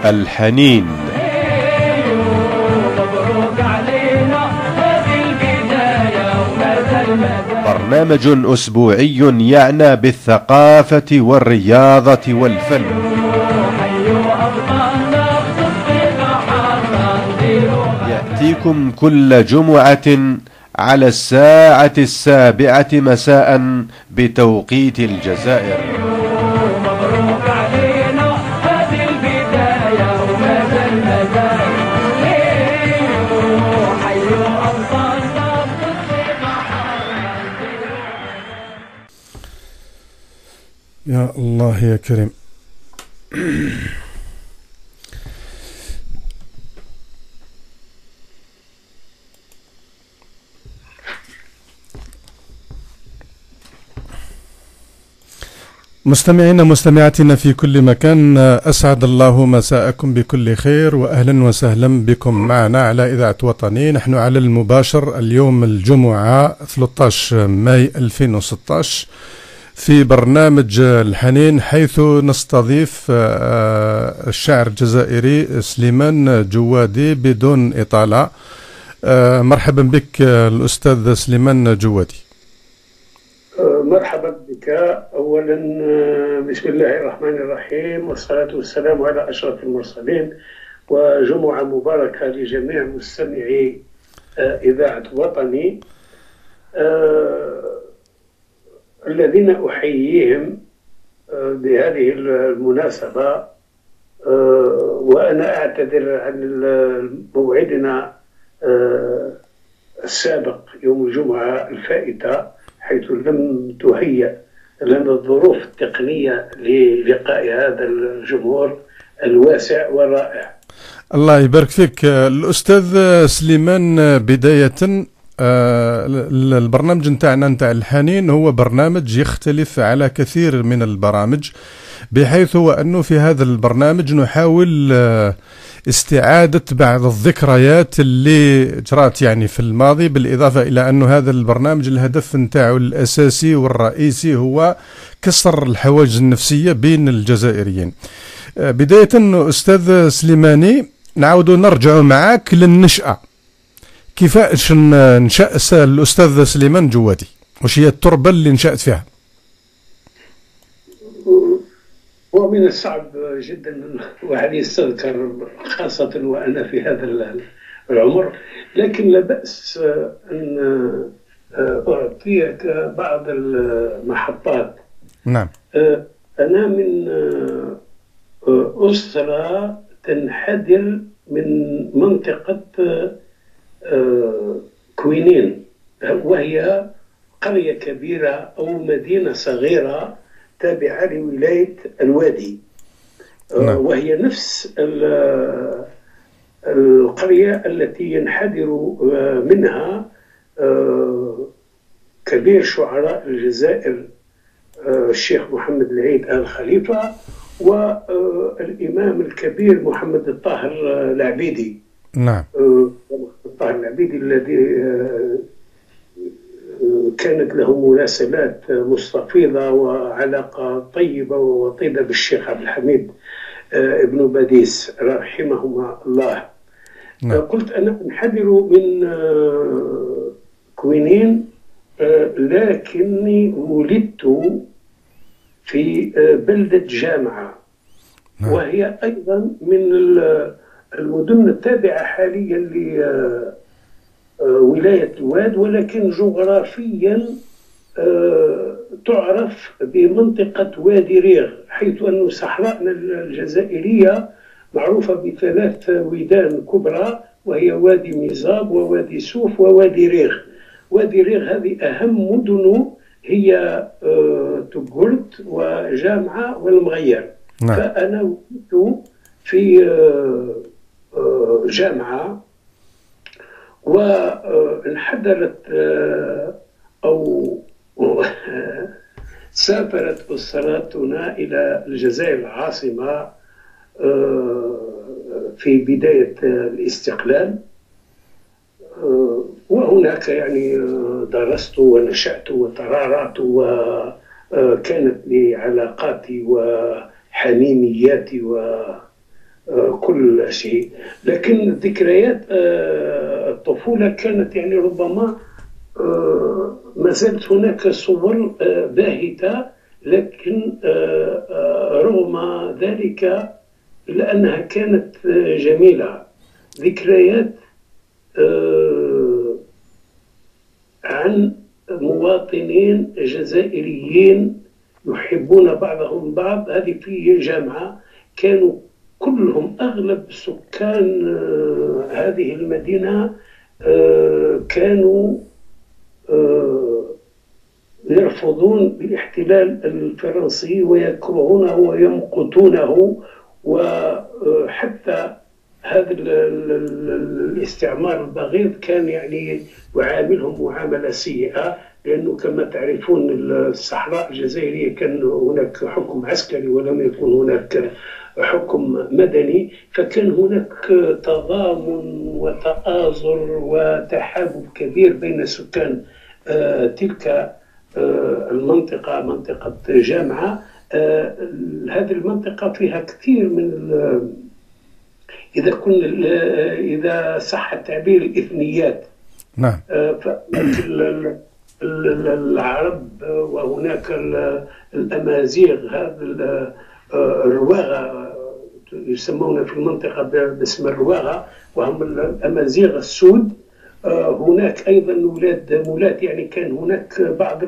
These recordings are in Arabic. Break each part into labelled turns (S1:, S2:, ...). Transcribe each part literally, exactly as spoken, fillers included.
S1: الحنين. برنامج أسبوعي يعنى بالثقافة والرياضة والفن، يأتيكم كل جمعة على الساعة السابعة مساء بتوقيت الجزائر.
S2: يا الله يا كريم. مستمعينا مستمعاتنا في كل مكان، أسعد الله مساءكم بكل خير وأهلا وسهلا بكم معنا على إذاعة وطني. نحن على المباشر اليوم الجمعة ثلاثة عشر ماي ألفين وستة عشر في برنامج الحنين، حيث نستضيف الشاعر الجزائري سليمان جوادي بدون إطالة. مرحبا بك الأستاذ سليمان جوادي.
S3: مرحبا بك. أولا بسم الله الرحمن الرحيم، والصلاة والسلام على أشرف المرسلين، وجمعة مباركة لجميع مستمعي إذاعة وطني الذين أحييهم بهذه المناسبة. وأنا أعتذر عن موعدنا السابق يوم الجمعة الفائتة، حيث لم تهيأ لنا الظروف التقنية للقاء هذا الجمهور الواسع والرائع.
S2: الله يبارك فيك الأستاذ سليمان. بداية البرنامج نتاعنا نتاع الحنين هو برنامج يختلف على كثير من البرامج، بحيث هو أنه في هذا البرنامج نحاول استعادة بعض الذكريات اللي جرات يعني في الماضي، بالإضافة إلى أنه هذا البرنامج الهدف نتاعه الأساسي والرئيسي هو كسر الحواجز النفسية بين الجزائريين. بداية أستاذ سليماني، نعود نرجع معك للنشأة. كيفاش نشأ الأستاذ سليمان جوادي؟ وش هي التربة اللي نشأت فيها؟
S3: هو من الصعب جدا أن الواحد يستذكر، خاصة وأنا في هذا العمر، لكن لا بأس أن أعطيك بعض المحطات.
S2: نعم.
S3: أنا من أسرة تنحدر من منطقة كوينين، وهي قرية كبيرة أو مدينة صغيرة تابعة لولاية الوادي. نعم. وهي نفس القرية التي ينحدر منها كبير شعراء الجزائر الشيخ محمد العيد آل خليفة، والإمام الكبير محمد الطاهر العبيدي.
S2: نعم.
S3: الطاهر العبيدي الذي كانت له مراسلات مستفيضة وعلاقة طيبة ووطيدة بالشيخ عبد الحميد ابن باديس رحمهما الله. نعم. قلت أنا أنحدر من كوينين، لكني ولدت في بلدة جامعة. نعم. وهي أيضا من المدن التابعة حاليا لولاية الواد، ولكن جغرافيا تعرف بمنطقة وادي ريغ، حيث أن صحراءنا الجزائرية معروفة بثلاث ويدان كبرى، وهي وادي ميزاب ووادي سوف ووادي ريغ. وادي ريغ هذه أهم مدنه هي تبهلت وجامعة والمغير. نعم. فأنا ولدت في جامعة، وانحدرت أو سافرت أسرتنا إلى الجزائر العاصمة في بداية الاستقلال، وهناك يعني درست ونشأت وترعرعت، وكانت لي علاقاتي وحميمياتي كل شيء. لكن ذكريات الطفولة كانت يعني ربما ما زالت هناك صور باهتة، لكن رغم ذلك إلا أنها كانت جميلة. ذكريات عن مواطنين جزائريين يحبون بعضهم بعض. هذه في جامعة كانوا كلهم أغلب سكان هذه المدينة كانوا يرفضون الاحتلال الفرنسي ويكرهونه ويمقتونه، وحتى هذا الاستعمار البغيض كان يعني يعاملهم معاملة سيئة، لأنه كما تعرفون الصحراء الجزائرية كان هناك حكم عسكري ولم يكن هناك حكم مدني، فكان هناك تضامن وتآزر وتحابب كبير بين سكان تلك المنطقة، منطقة جامعة. هذه المنطقة فيها كثير من إذا كن إذا صح التعبير الإثنيات.
S2: نعم.
S3: العرب وهناك الأمازيغ، هذا الرواغة يسمون في المنطقة باسم الرواغة، وهم الأمازيغ السود. هناك أيضا ولاد مولات، يعني كان هناك بعض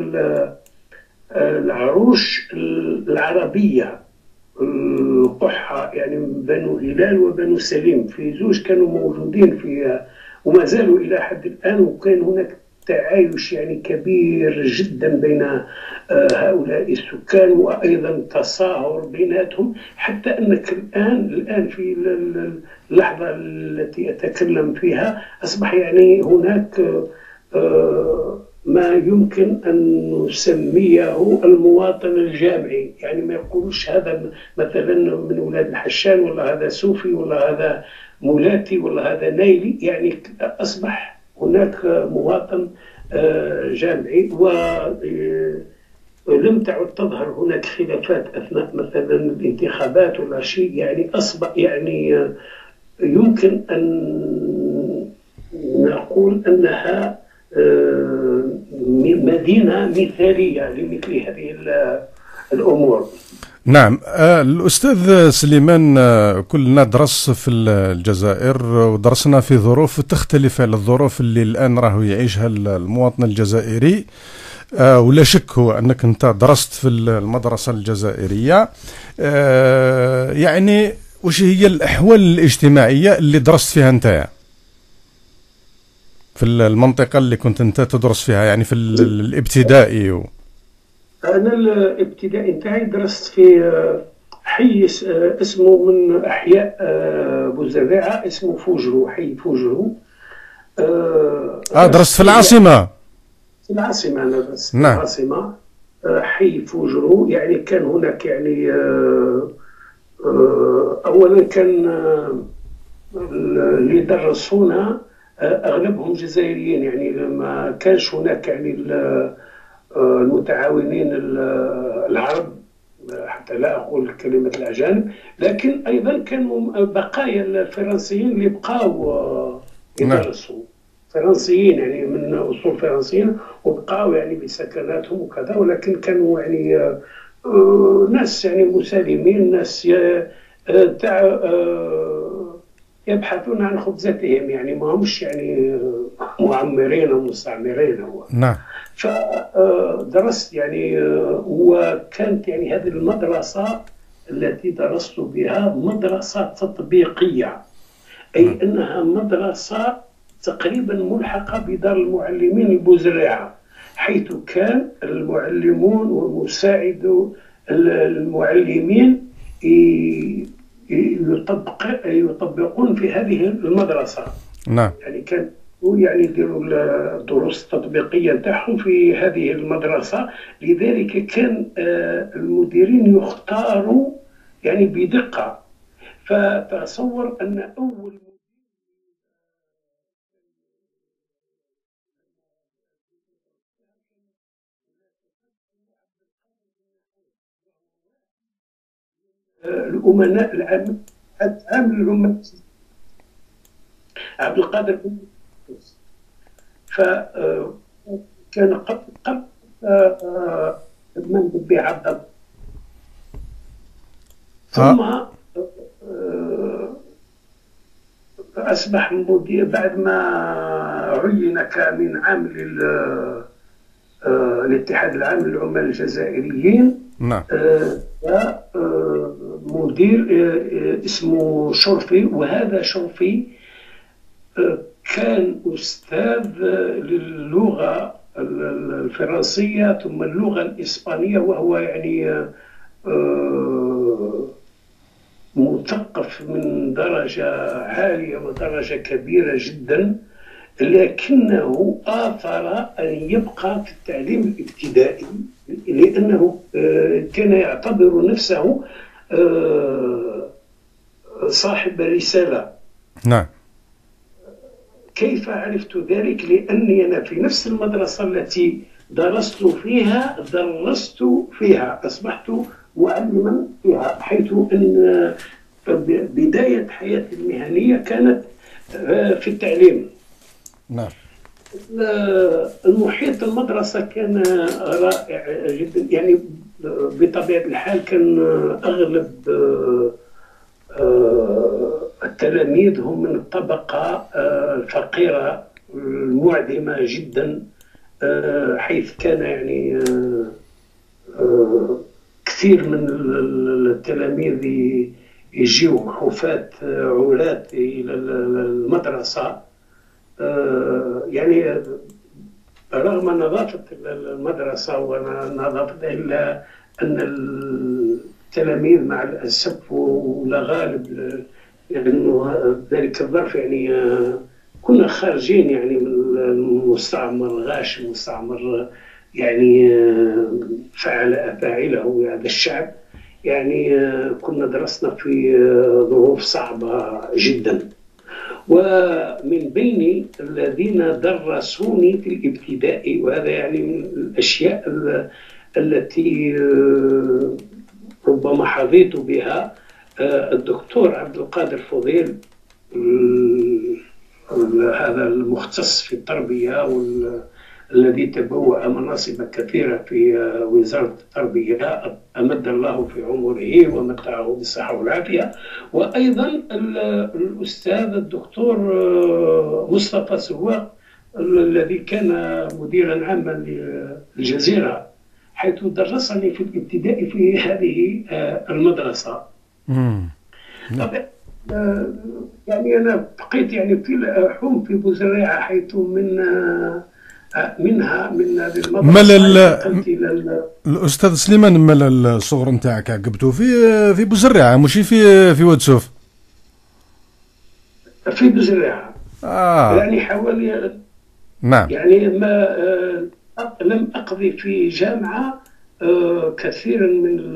S3: العروش العربية القحة، يعني بنو هلال وبنو سليم، في زوج كانوا موجودين في وما زالوا إلى حد الآن، وكان هناك تعايش يعني كبير جدا بين هؤلاء السكان، وأيضا تصاهر بيناتهم، حتى أنك الآن الآن في اللحظة التي أتكلم فيها أصبح يعني هناك ما يمكن أن نسميه المواطن الجامعي. يعني ما يقولوش هذا مثلا من أولاد الحشان، ولا هذا صوفي، ولا هذا مولاتي، ولا هذا نايلي. يعني أصبح هناك مواطن جامعي، ولم تعد تظهر هناك خلافات أثناء مثلا الانتخابات ولا شيء. يعني أصبح يعني يمكن أن نقول أنها مدينة مثالية لمثل هذه الأمور.
S2: نعم. الأستاذ سليمان، كلنا درس في الجزائر ودرسنا في ظروف تختلف على الظروف اللي الآن راه يعيشها المواطن الجزائري، ولا شك هو أنك أنت درست في المدرسة الجزائرية. يعني وش هي الأحوال الاجتماعية اللي درست فيها أنت في المنطقة اللي كنت أنت تدرس فيها، يعني في الابتدائي؟ و...
S3: أنا الابتدائي نتاعي درست في حي اسمه من أحياء بوزريعة، اسمه فوجرو، حي فوجرو.
S2: آه درست في العاصمة؟
S3: في العاصمة أنا درست في نعم. العاصمة حي فوجرو. يعني كان هناك يعني أولا كان اللي درسونا أغلبهم جزائريين، يعني ما كانش هناك يعني المتعاونين العرب، حتى لا أقول كلمة الأجانب، لكن أيضا كانوا بقايا الفرنسيين اللي بقاو يدرسوا، فرنسيين يعني من أصول فرنسيين، وبقاو يعني بسكناتهم وكذا، ولكن كانوا يعني ناس يعني مسالمين، ناس تاع يبحثون عن خبزتهم، يعني ما همش يعني معمرين ومستعمرين. هو
S2: نعم.
S3: فدرست يعني، وكانت يعني هذه المدرسة التي درست بها مدرسة تطبيقية، أي أنها مدرسة تقريبا ملحقة بدار المعلمين البوزريعة، حيث كان المعلمون ومساعدو المعلمين يطبق يطبقون في هذه المدرسة.
S2: نعم.
S3: يعني كان يعني يديروا الدروس التطبيقية نتاعهم في هذه المدرسة، لذلك كان المديرين يختاروا يعني بدقة. فتصور أن أول الأمناء العام اتحاد عام للعمال عبد القادر بن قدوس. فكان قبل قبل من بن عبد الله، ثم أصبح مدير بعد ما عين كمن عامل الاتحاد العام للعمال الجزائريين.
S2: نعم.
S3: مدير اسمه شرفي، وهذا شرفي كان أستاذ للغة الفرنسية ثم اللغة الإسبانية، وهو يعني مثقف من درجة عالية ودرجة كبيرة جدا، لكنه آثر أن يبقى في التعليم الابتدائي لأنه كان يعتبر نفسه صاحب رسالة.
S2: نعم.
S3: كيف عرفت ذلك؟ لأني أنا في نفس المدرسة التي درست فيها درست فيها أصبحت معلما فيها، حيث أن بداية حياتي المهنية كانت في التعليم.
S2: نعم.
S3: المحيط المدرسة كان رائع جدا، يعني بطبيعة الحال كان أغلب التلاميذ هم من الطبقة الفقيرة المعدمة جدا، حيث كان يعني كثير من التلاميذ يجيوا حفاة عراة إلى المدرسة. يعني رغم نظافة المدرسة ونظافتها إلا أن التلاميذ مع الأسف ولا غالب لأنه ذلك الظرف يعني كنا خارجين يعني من المستعمر غاشم، مستعمر يعني فعل أفاعله هذا الشعب، يعني كنا درسنا في ظروف صعبة جدا. ومن بين الذين درسوني في الابتدائي، وهذا يعني من الأشياء التي ربما حظيت بها، الدكتور عبد القادر فضيل، هذا المختص في التربية والذي تبوأ مناصب كثيرة في وزارة التربية، أمد الله في عمره ومتعه بالصحة والعافية. وأيضا الأستاذ الدكتور مصطفى سواق الذي كان مديرا عاما للجزيرة، حيث درسني في الابتدائي في هذه المدرسة. طبعا يعني أنا بقيت يعني في حوم في بوزريعة، حيث من منها من هذه المدرسة
S2: مال الأستاذ سليمان، مال الصغر نتاعك عقبتو في في بوزريعة ماشي في في وادسوف؟
S3: في بوزريعة.
S2: آه.
S3: يعني حوالي.
S2: نعم.
S3: يعني ما لم أقضي في جامعة كثيرا من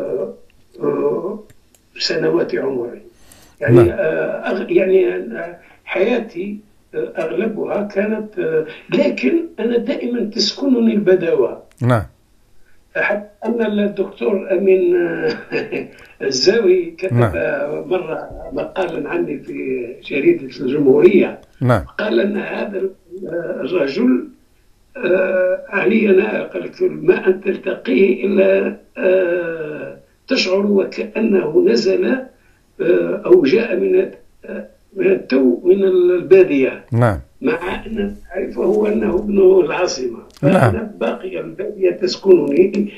S3: سنوات عمري، يعني نعم. يعني حياتي أغلبها كانت، لكن أنا دائما تسكنني البداوة.
S2: نعم.
S3: حتى أن الدكتور أمين الزاوي كتب نعم. مرة مقالا عني في جريدة الجمهورية.
S2: نعم.
S3: قال أن هذا الرجل علي أنا قلت ما أن تلتقيه إلا تشعر وكأنه نزل أو جاء من من التو من البادية.
S2: نعم.
S3: مع أن أعرفه أنه ابن العاصمة.
S2: نعم.
S3: فأنا باقي البادية تسكنني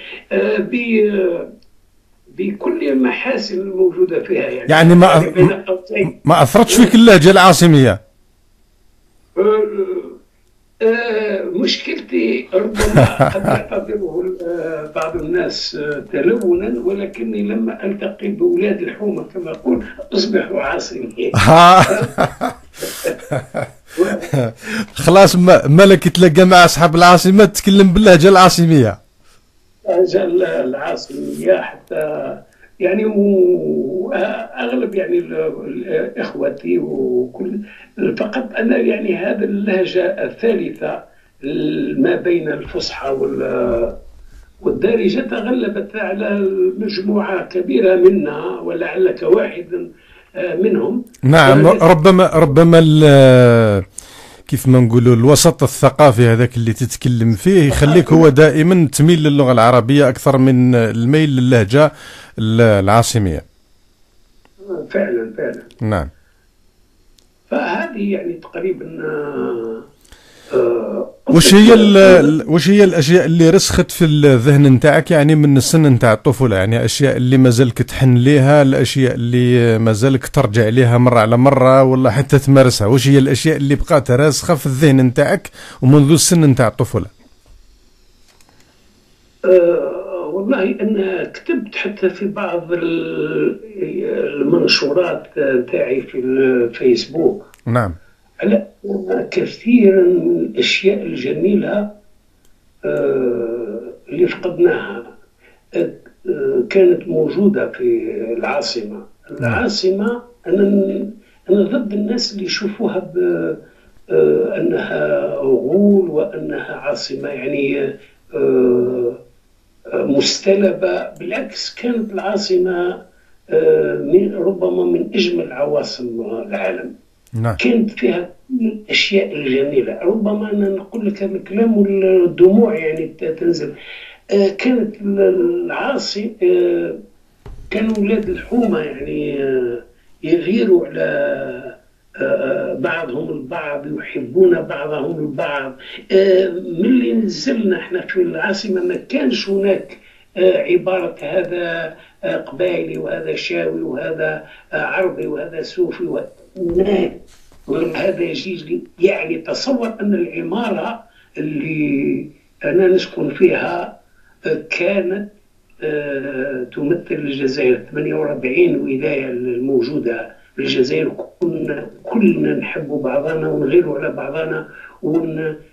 S3: بكل المحاسن الموجودة فيها، يعني,
S2: يعني ما يعني ما أثرتش فيك اللهجة العاصمية؟
S3: مشكلتي ربما قد يعتبره بعض الناس تلونا، ولكني لما ألتقي بأولاد الحومة كما أقول أصبح عاصمي.
S2: خلاص مالك تلقى مع أصحاب العاصمة تتكلم باللهجة العاصمية.
S3: اللهجة العاصمية حتى يعني أغلب يعني إخوتي وكل، فقط أنا يعني هذا اللهجة الثالثة ما بين الفصحى والدارجة تغلبت على مجموعة كبيرة منا، ولعلك واحدا منهم.
S2: نعم، ربما ربما كيف ما نقولوا الوسط الثقافي هذاك اللي تتكلم فيه يخليك هو دائما تميل للغة العربية أكثر من الميل للهجة العاصمية.
S3: فعلا فعلا.
S2: نعم.
S3: فهذه يعني تقريبا
S2: وش هي وش هي الاشياء اللي رسخت في الذهن نتاعك يعني من السن نتاع الطفوله، يعني اشياء اللي مازالك تحن ليها، الاشياء اللي مازالك ترجع ليها مره على مره ولا حتى تمارسها؟ وش هي الاشياء اللي بقات راسخه في الذهن نتاعك ومنذ السن نتاع الطفوله؟
S3: أه والله انا كتبت حتى في بعض المنشورات نتاعي في الفيسبوك.
S2: نعم.
S3: على كثير من الأشياء الجميلة اللي فقدناها كانت موجودة في العاصمة. العاصمة أنا أنا ضد الناس اللي يشوفوها بأنها غول وأنها عاصمة يعني مستلبة. بالعكس كانت العاصمة من ربما من أجمل عواصم العالم.
S2: نعم.
S3: كانت فيها الأشياء الجميلة. ربما أنا نقول لك هذا الكلام والدموع يعني تنزل. آه كانت العاصمة آه كانوا أولاد الحومة يعني آه يغيروا على آه بعضهم البعض، يحبون بعضهم البعض. آه من اللي نزلنا احنا في العاصمة ما كانش هناك آه عبارة هذا آه قبائلي وهذا شاوي وهذا آه عربي وهذا صوفي و... وهذا يجي يعني تصور أن العمارة اللي أنا نسكن فيها كانت تمثل الجزائر. ثمانية وأربعين ولاية الموجودة في الجزائر كنا كلنا نحب بعضنا ونغيروا على بعضنا وننظفوا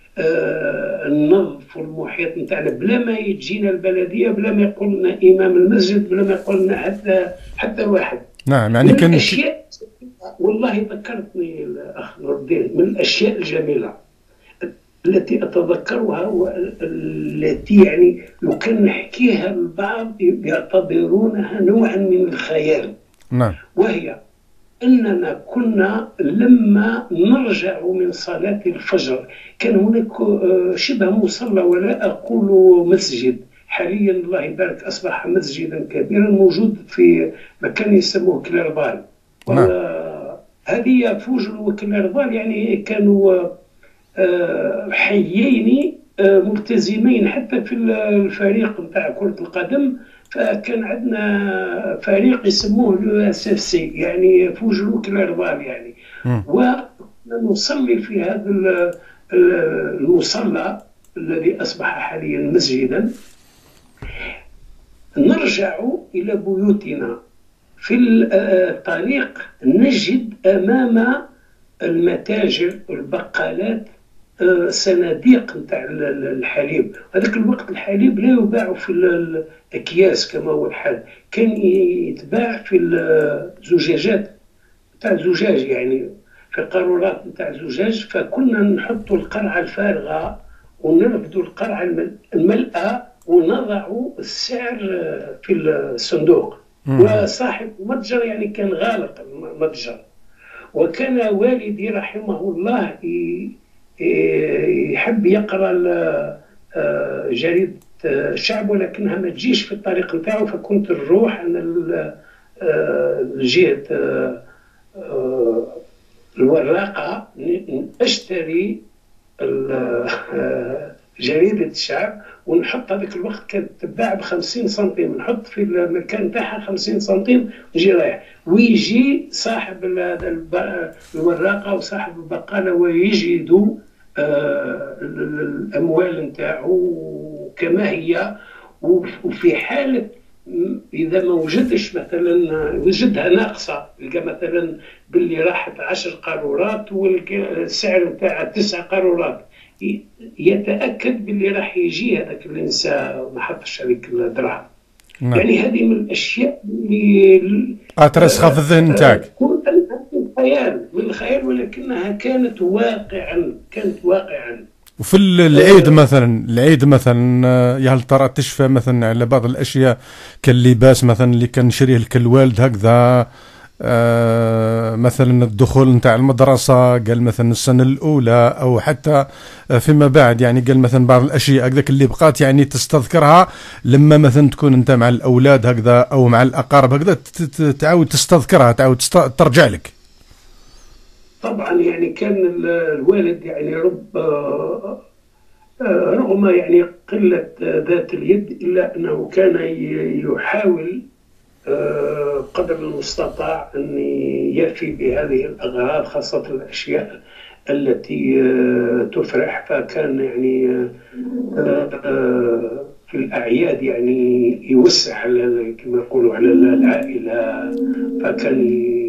S3: المحيط نتاعنا بلا ما يجينا البلدية، بلا ما يقول لنا إمام المسجد، بلا ما يقول لنا حتى حتى واحد.
S2: نعم يعني كان
S3: الأشياء والله ذكرتني الأخ نور الدين من الأشياء الجميلة التي أتذكرها والتي يعني لو كان نحكيها البعض يعتبرونها نوعا من الخيال.
S2: نعم.
S3: وهي أننا كنا لما نرجع من صلاة الفجر كان هناك شبه مصلى ولا أقول مسجد، حاليا الله يبارك أصبح مسجدا كبيرا موجود في مكان يسموه كليربال.
S2: نعم.
S3: هذه فوجل وكليربال يعني كانوا حيين ملتزمين حتى في الفريق نتاع كرة القدم. فكان عندنا فريق يسموه اليو اس اف سي يعني فوجل وكليربال يعني. ونصلي في هذا المصلى الذي أصبح حاليا مسجدا. نرجع إلى بيوتنا في الطريق نجد أمام المتاجر والبقالات صناديق نتاع الحليب. هذاك الوقت الحليب لا يباع في الأكياس كما هو الحال، كان يتباع في الزجاجات نتاع زجاج يعني في قارورات نتاع زجاج. فكنا نحطوا القرعة الفارغة ونرفدوا القرعة الملأة ونضعوا السعر في الصندوق. وصاحب المتجر يعني كان غالق المتجر. وكان والدي رحمه الله يحب يقرأ جريدة الشعب ولكنها ما تجيش في الطريق نتاعو. فكنت نروح أنا لجهة الوراقة اشتري جريدة الشعب ونحط. هذاك الوقت كانت تباع بخمسين سنتيم، نحط في المكان نتاعها خمسين سنتيم ونجي رايح. ويجي صاحب الوراقة وصاحب البقالة ويجدوا الأموال نتاعو كما هي. وفي حالة إذا ما وجدش مثلا وجدها ناقصة، يلقى مثلا باللي راحت عشر قارورات والسعر نتاعها تسع قارورات، يتأكد باللي راح يجي هذاك الإنسان ما حطش هذيك الدراهم.
S2: نعم.
S3: يعني هذه من الأشياء اللي
S2: أترسخ في الذهن نتاعك.
S3: من الخيال من الخيال ولكنها كانت واقعا كانت واقعا.
S2: وفي العيد مثلا العيد مثلا يا هل ترى تشفى مثلا على بعض الاشياء كاللباس مثلا اللي كان نشريه لك الوالد هكذا آه مثلا الدخول نتاع المدرسة، قال مثلا السنة الأولى أو حتى فيما بعد، يعني قال مثلا بعض الأشياء هكذاك اللي بقات يعني تستذكرها لما مثلا تكون أنت مع الأولاد هكذا أو مع الأقارب هكذا تعاود تستذكرها، تعاود ترجع لك.
S3: طبعا يعني كان الوالد يعني رب رغم يعني قلة ذات اليد إلا أنه كان يحاول قدر المستطاع أن يفي بهذه الأغراض، خاصة الأشياء التي تفرح. فكان يعني في الأعياد يعني يوسع كما يقولوا على العائلة، فكان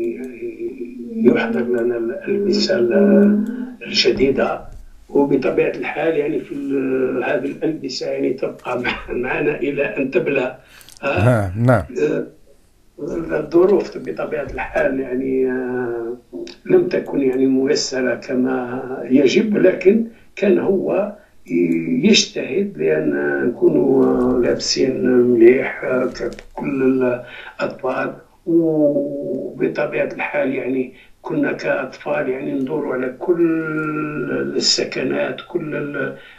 S3: يحضر لنا الألبسة الجديدة، وبطبيعة الحال يعني في هذه الألبسة يعني تبقى معنا إلى أن تبلى.
S2: نعم نعم.
S3: الظروف بطبيعة الحال يعني لم تكن يعني ميسرة كما يجب، لكن كان هو يجتهد لأن نكونوا لابسين مليح ككل الأطفال. وبطبيعة الحال يعني كنا كأطفال يعني ندور على كل السكنات، كل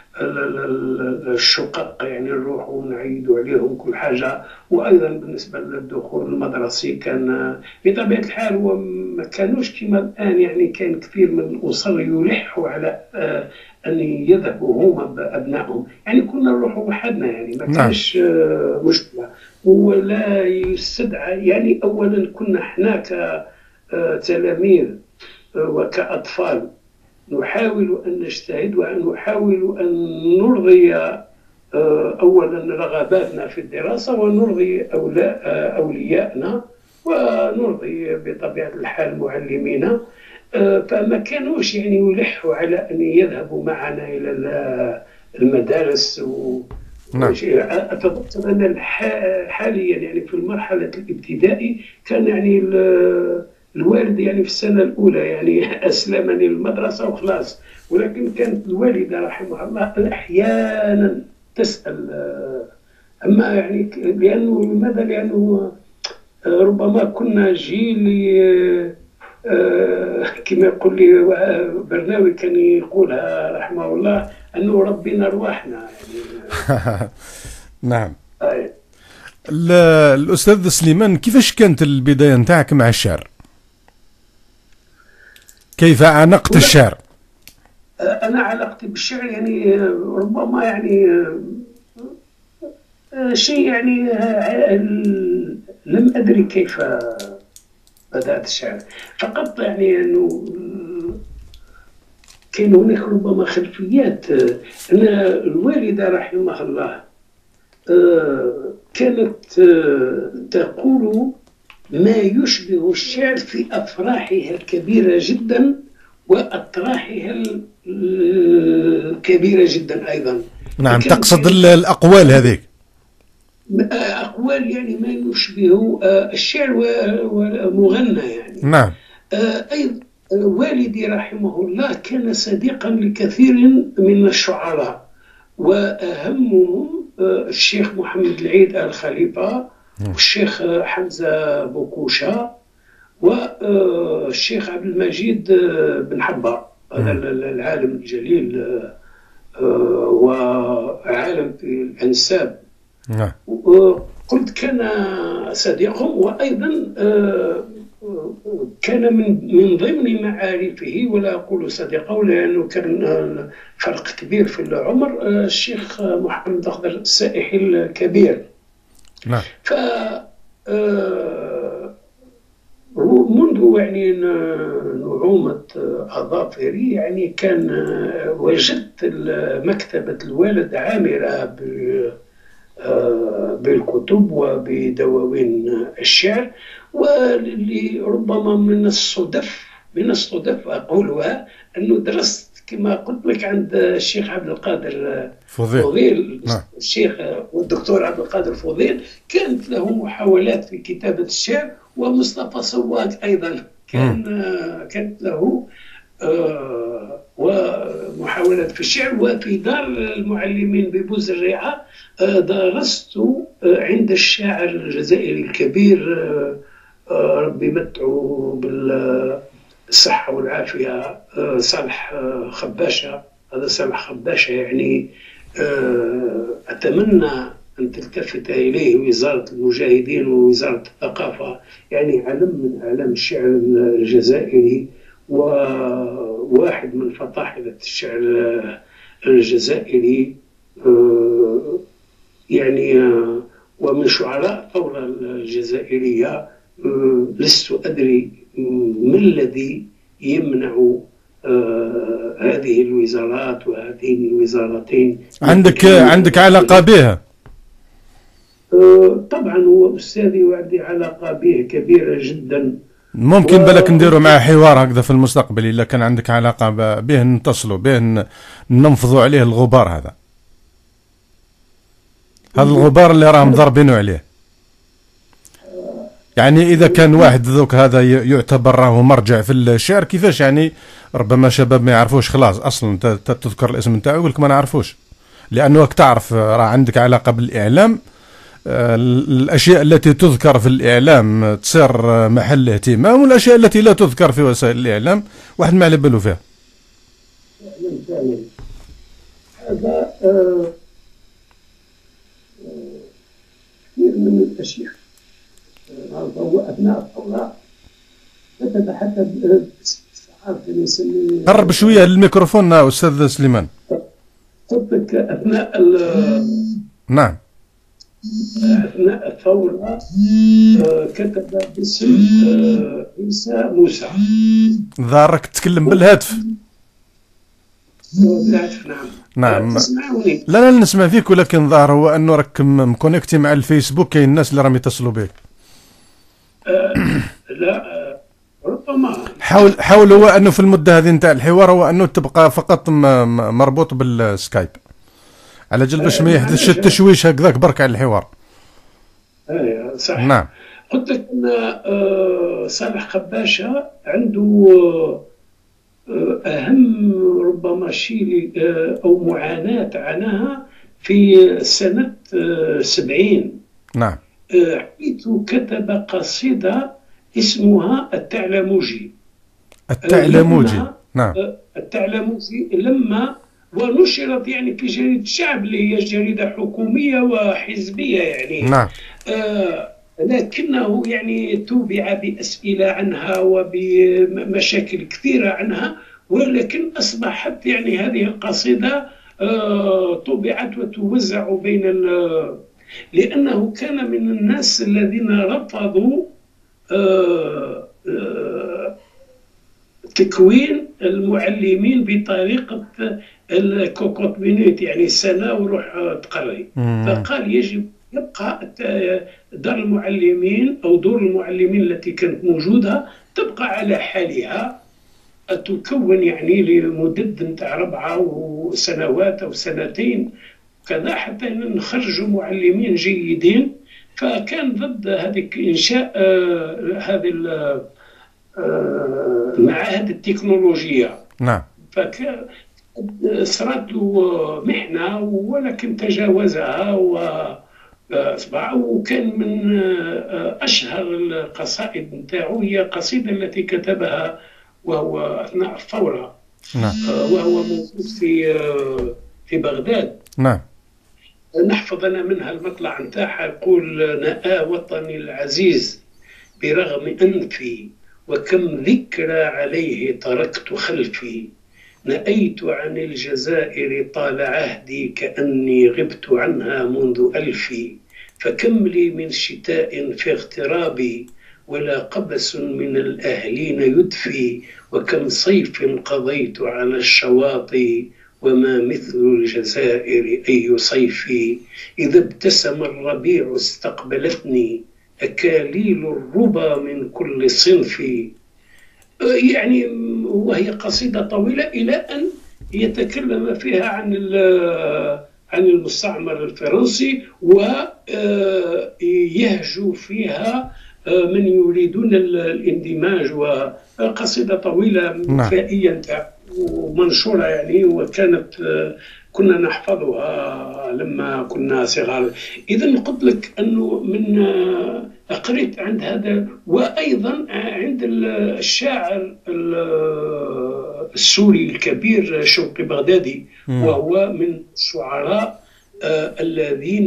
S3: الشقق يعني نروح ونعيدوا عليهم كل حاجة. وأيضا بالنسبة للدخول المدرسي كان بطبيعة الحال وما كانوش كما الآن، يعني كان كثير من الأسر يلحوا على أن يذهبوا هما بأبنائهم، يعني كنا نروحوا وحدنا، يعني ما كانش مشكلة ولا يستدعى. يعني أولا كنا احنا كتلاميذ وكأطفال نحاول أن نجتهد ونحاول أن نرضي أولا رغباتنا في الدراسة ونرضي أولياءنا ونرضي بطبيعة الحال معلمينا. فما كانوش يعني يلحوا على أن يذهبوا معنا إلى المدارس و
S2: نعم.
S3: أتذكر أن حاليا يعني في المرحلة الابتدائي كان يعني الوالد يعني في السنة الأولى يعني أسلمني المدرسة وخلاص، ولكن كانت الوالدة رحمها الله أحيانا تسأل. أما يعني لأنه لماذا؟ لأنه ربما كنا جيل كما يقول لي برناوي كان يقولها رحمه الله أنه ربنا أرواحنا يعني.
S2: نعم. الأستاذ سليمان، كيفاش كانت البداية نتاعك مع الشعر؟ كيف عانقت الشعر؟
S3: أنا علاقتي بالشعر يعني ربما يعني شيء يعني لم أدري كيف بدأت الشعر، فقط يعني أنه كان هناك ربما خلفيات. أن الوالدة رحمها الله كانت تقول ما يشبه الشعر في أفراحها الكبيرة جدا وأطراحها الكبيرة جدا أيضا.
S2: نعم، تقصد الأقوال هذيك؟
S3: أقوال يعني ما يشبه الشعر ومغنى يعني.
S2: نعم.
S3: أيضا والدي رحمه الله كان صديقا لكثير من الشعراء، وأهمهم الشيخ محمد العيد آل خليفة والشيخ حمزة بوكوشة والشيخ عبد المجيد بن حبة، هذا العالم الجليل وعالم في الأنساب. قلت كان صديقهم، وأيضا كان من من ضمن معارفه، ولا أقول صديقه لأنه كان فرق كبير في العمر، الشيخ محمد أخضر السائحي الكبير.
S2: نعم.
S3: ف منذ يعني نعومة أظافري يعني كان وجدت مكتبة الوالد عامرة بالكتب وبدواوين الشعر، ولربما من الصدف من الصدف أقولها أنه درست كما قلت لك عند الشيخ عبد القادر فضيل, فضيل نعم. الشيخ والدكتور عبد القادر فضيل كانت له محاولات في كتابة الشعر، ومصطفى صواق أيضا كان م. كانت له آه ومحاولات في الشعر. وفي دار المعلمين ببوز الريعة آه درست آه عند الشاعر الجزائري الكبير آه ربي يمتعه بالصحة والعافية، صالح خباشة. هذا صالح خباشة يعني أتمنى أن تلتفت إليه وزارة المجاهدين ووزارة الثقافة، يعني علم من أعلام الشعر الجزائري وواحد من فطاحلة الشعر الجزائري، يعني ومن شعراء الثورة الجزائرية. لست أدري ما الذي يمنع هذه الوزارات وهذين الوزارتين.
S2: عندك عندك علاقة بها؟
S3: طبعا هو أستاذي وعندي علاقة به كبيرة جدا.
S2: ممكن و... بالك نديروا معه حوار هكذا في المستقبل، إلا كان عندك علاقة به نتصلوا به ننفضوا عليه الغبار هذا هذا الغبار اللي راهم ضاربينه عليه. يعني إذا كان واحد ذوك هذا يعتبر راهو مرجع في الشعر، كيفاش يعني ربما شباب ما يعرفوش خلاص أصلا تذكر الاسم نتاعو يقول لك ما نعرفوش، لأنه تعرف راه عندك علاقة بالإعلام. الأشياء التي تذكر في الإعلام تصير محل اهتمام، والأشياء التي لا تذكر في وسائل الإعلام واحد ما على باله فيها.
S3: هذا كثير من الأشياء. هو أثناء الثورة كتب حتى الصحافي يسمي.
S2: قرب شوية للميكروفون أستاذ سليمان.
S3: صدق أثناء
S2: نعم
S3: أثناء الثورة كتب باسم عيسى موسى.
S2: ظهرك تتكلم بالهاتف.
S3: بالهاتف نعم.
S2: نعم
S3: تسمعوني؟
S2: لا لا نسمع فيك، ولكن ظاهر هو أنه راك مكونكتي مع الفيسبوك، كاين الناس اللي راهم يتصلوا بك.
S3: أه لا أه ربما
S2: حاول حاول هو أنه في المدة هذه نتاع الحوار هو أنه تبقى فقط مربوط بالسكايب على جل باش ما يحدثش التشويش هكذاك برك على الحوار.
S3: ايوه صح.
S2: نعم.
S3: قلت لك ان آه صالح خباشة عنده آه اهم ربما شيء آه او معاناة عاناها في سنة آه سبعين.
S2: نعم.
S3: آه حيث كتب قصيدة اسمها التعلموجي.
S2: التعلموجي
S3: آه
S2: نعم.
S3: آه التعلموجي لما ونشرت يعني في جريدة الشعب اللي هي جريدة حكومية وحزبية يعني.
S2: نعم.
S3: آه لكنه يعني توبع بأسئلة عنها وبمشاكل كثيرة عنها، ولكن أصبحت يعني هذه القصيدة آه طبعت وتوزع بين لأنه كان من الناس الذين رفضوا آه آه تكوين المعلمين بطريقة الكوكوت مينوت، يعني سنة وروح تقري. فقال يجب يبقى دار المعلمين أو دور المعلمين التي كانت موجودة تبقى على حالها، تكون يعني لمدة نتاع ربعة سنوات أو سنتين كذا حتى نخرجوا معلمين جيدين. فكان ضد هذه إنشاء آه هذه المعاهد التكنولوجية.
S2: نعم.
S3: فكان صارت له محنة ولكن تجاوزها وأصبح، وكان من أشهر القصائد نتاعو هي قصيدة التي كتبها وهو أثناء الثورة.
S2: نعم.
S3: وهو موجود في في بغداد.
S2: نعم.
S3: نحفظ أنا منها المطلع نتاعها، يقول: نآ وطني العزيز برغم أنفي وكم ذكرى عليه تركت خلفي، نأيت عن الجزائر طال عهدي كأني غبت عنها منذ ألفي، فكم لي من شتاء في اغترابي ولا قبس من الأهلين يدفي، وكم صيف قضيت على الشواطئ وما مثل الجزائر أي صيف، إذا ابتسم الربيع استقبلتني أكاليل الربا من كل صنف. يعني وهي قصيدة طويلة إلى أن يتكلم فيها عن عن المستعمر الفرنسي ويهجو فيها من يريدون الاندماج، وقصيدة طويلة فائية ومنشورة يعني، وكانت كنا نحفظها لما كنا صغار. إذا قلت لك أنه من قريت عند هذا، وأيضا عند الشاعر السوري الكبير شوقي بغدادي، وهو من الشعراء الذين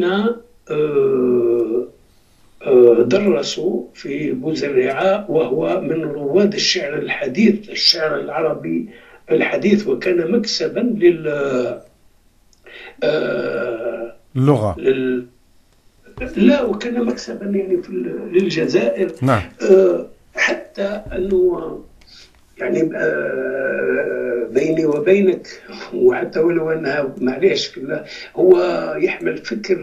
S3: درسوا في بوزريعة، وهو من رواد الشعر الحديث، الشعر العربي الحديث، وكان مكسبا لل
S2: اللغة
S3: لل... لا، وكان مكسبا يعني في للجزائر.
S2: نعم.
S3: حتى أنه يعني بيني وبينك، وحتى ولو أنها معليش هو يحمل فكر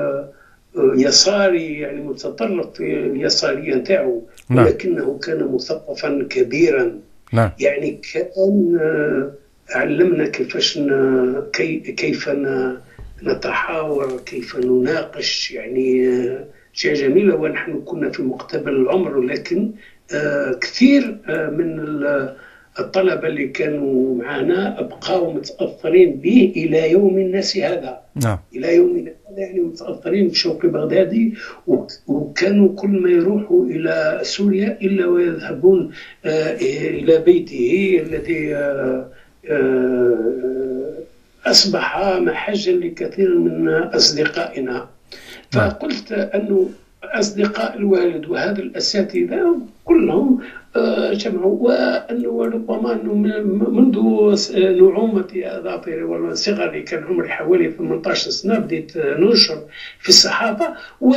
S3: يساري يعني متطرف في اليسارية نتاعو، ولكنه كان مثقفا كبيرا.
S2: نعم.
S3: يعني كان علمنا كيفاش كي كيف نتحاور، كيف نناقش، يعني شيء جميل. ونحن كنا في مقتبل العمر، لكن كثير من الطلبة اللي كانوا معنا أبقوا متأثرين به إلى يوم الناس هذا.
S2: نعم.
S3: إلى يومنا هذا يعني متأثرين بشوقي بغدادي، وكانوا كل ما يروحوا إلى سوريا إلا ويذهبون إلى بيته الذي أصبح محجا لكثير من أصدقائنا. فقلت أنه أصدقاء الوالد وهذا الأساتذة كلهم جمعوا، وأنه ربما أنه منذ نعومة أظافري وصغري، كان عمري حوالي ثمانية عشر سنة، بديت ننشر في الصحافة، و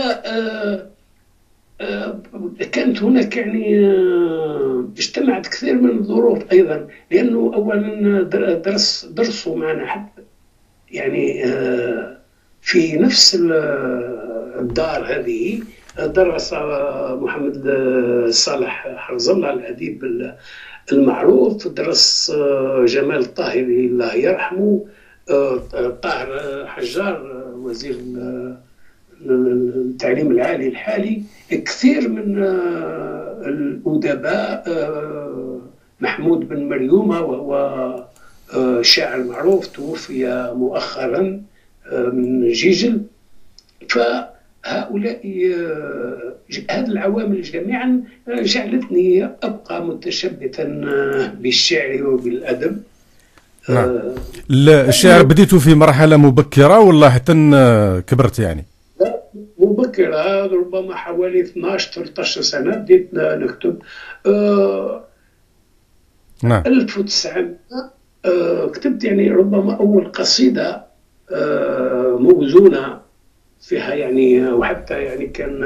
S3: كانت هناك يعني اجتمعت كثير من الظروف أيضا، لأنه أولا درس درسوا معنا حتى يعني في نفس الدار هذه. درس محمد صالح حرز الله الأديب المعروف، درس جمال الطاهري الله يرحمه، طاهر حجار وزير التعليم العالي الحالي، كثير من الأدباء، محمود بن مريومة وهو شاعر معروف توفي مؤخرا من جيجل. فهؤلاء هذه العوامل جميعا جعلتني أبقى متشبثا بالشعر وبالأدب.
S2: نعم. الشعر بديته في مرحلة مبكرة ولا حتى كبرت يعني؟
S3: لا، مبكرة، ربما حوالي اثناش ثلاثة عشر سنة بديت نكتب.
S2: نعم.
S3: ألف وتسعمائة كتبت يعني ربما أول قصيدة موزونة فيها يعني، وحتى يعني كان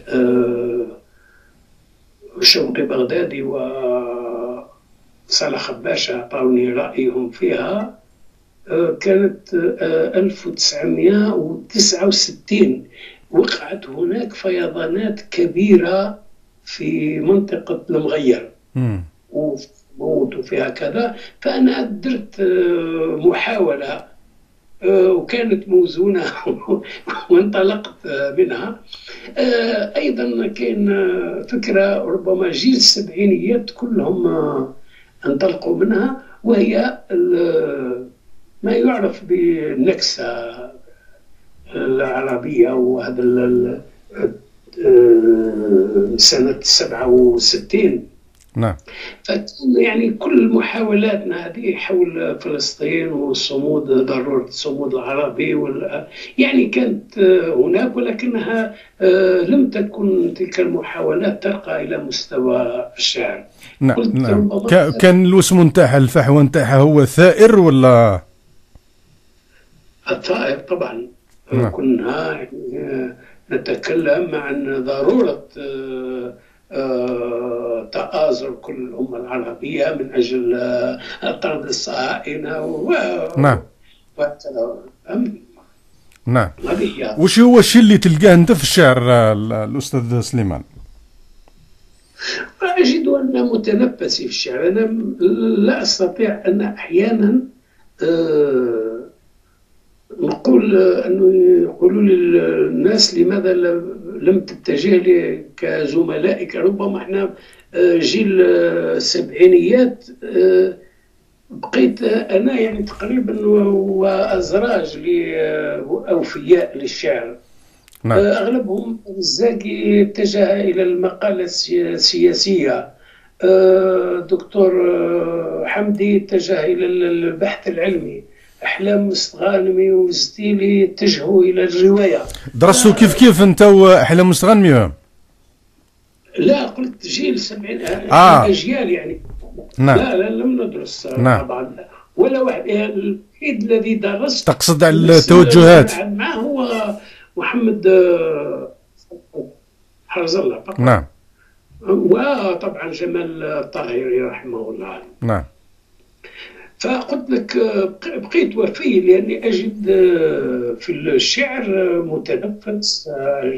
S3: شوقي بغدادي وصالح خباشة أعطوني رأيهم فيها. كانت ألف وتسعمائة وتسعة وستين، وقعت هناك فيضانات كبيرة في منطقة المغير وموت فيها كذا، فأنا درت محاولة وكانت موزونة وانطلقت منها. أيضا كان فكرة ربما جيل السبعينيات كلهم انطلقوا منها، وهي ما يعرف بالنكسة العربية، وهذا سنة سبعة وستين.
S2: نعم.
S3: يعني كل محاولاتنا هذه حول فلسطين والصمود، ضرورة الصمود العربي وال... يعني كانت هناك، ولكنها لم تكن تلك المحاولات ترقى إلى مستوى الشعر.
S2: نعم. نعم. كان الوسم نتاعها، الفحوى نتاعها هو ثائر ولا؟
S3: الثائر طبعا. نعم. كنا نتكلم عن ضرورة تآزر كل الأمة العربية من أجل طرد الصهاينة و...
S2: نعم.
S3: أم...
S2: نعم. وش هو الشيء اللي تلقاه أنت في الشعر الأستاذ سليمان؟
S3: أجد أن متنفسي في الشعر. أنا لا أستطيع أن أحيانا أه نقول أنه يقولوا للناس لماذا لم تتجه لي كزملائك. ربما احنا جيل السبعينيات بقيت أنا يعني تقريبا وأزراج لي أوفياء للشعر.
S2: نعم.
S3: أغلبهم الزاكي اتجه إلى المقالة السياسية، دكتور حمدي اتجه إلى البحث العلمي، أحلام مستغانمي وزتيلي اتجهوا إلى الرواية.
S2: درستوا كيف كيف أنت وأحلام مستغانمي؟
S3: لا، قلت جيل سبعين
S2: آه.
S3: أجيال يعني.
S2: نعم.
S3: لا لا لم ندرس
S2: نعم.
S3: طبعا ولا واحد. الوحيد الذي درست
S2: تقصد على التوجهات
S3: معه هو محمد حرز الله فقط.
S2: نعم.
S3: وطبعا جمال الطاهري رحمه الله.
S2: نعم.
S3: فقلت لك بقيت وفي لأني أجد في الشعر متنفس.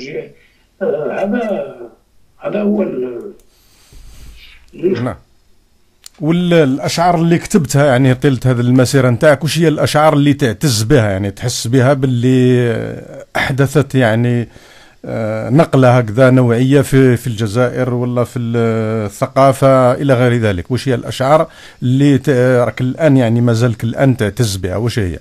S3: هذا هذا هو ال...
S2: نعم. والاشعار اللي كتبتها يعني طيله هذه المسيره نتاعك، وش هي الاشعار اللي تعتز بها يعني تحس بها باللي احدثت يعني نقله هكذا نوعيه في في الجزائر ولا في الثقافه الى غير ذلك؟ وش هي الاشعار اللي راك الان يعني ما زالك الان تعتز بها؟ وش هي؟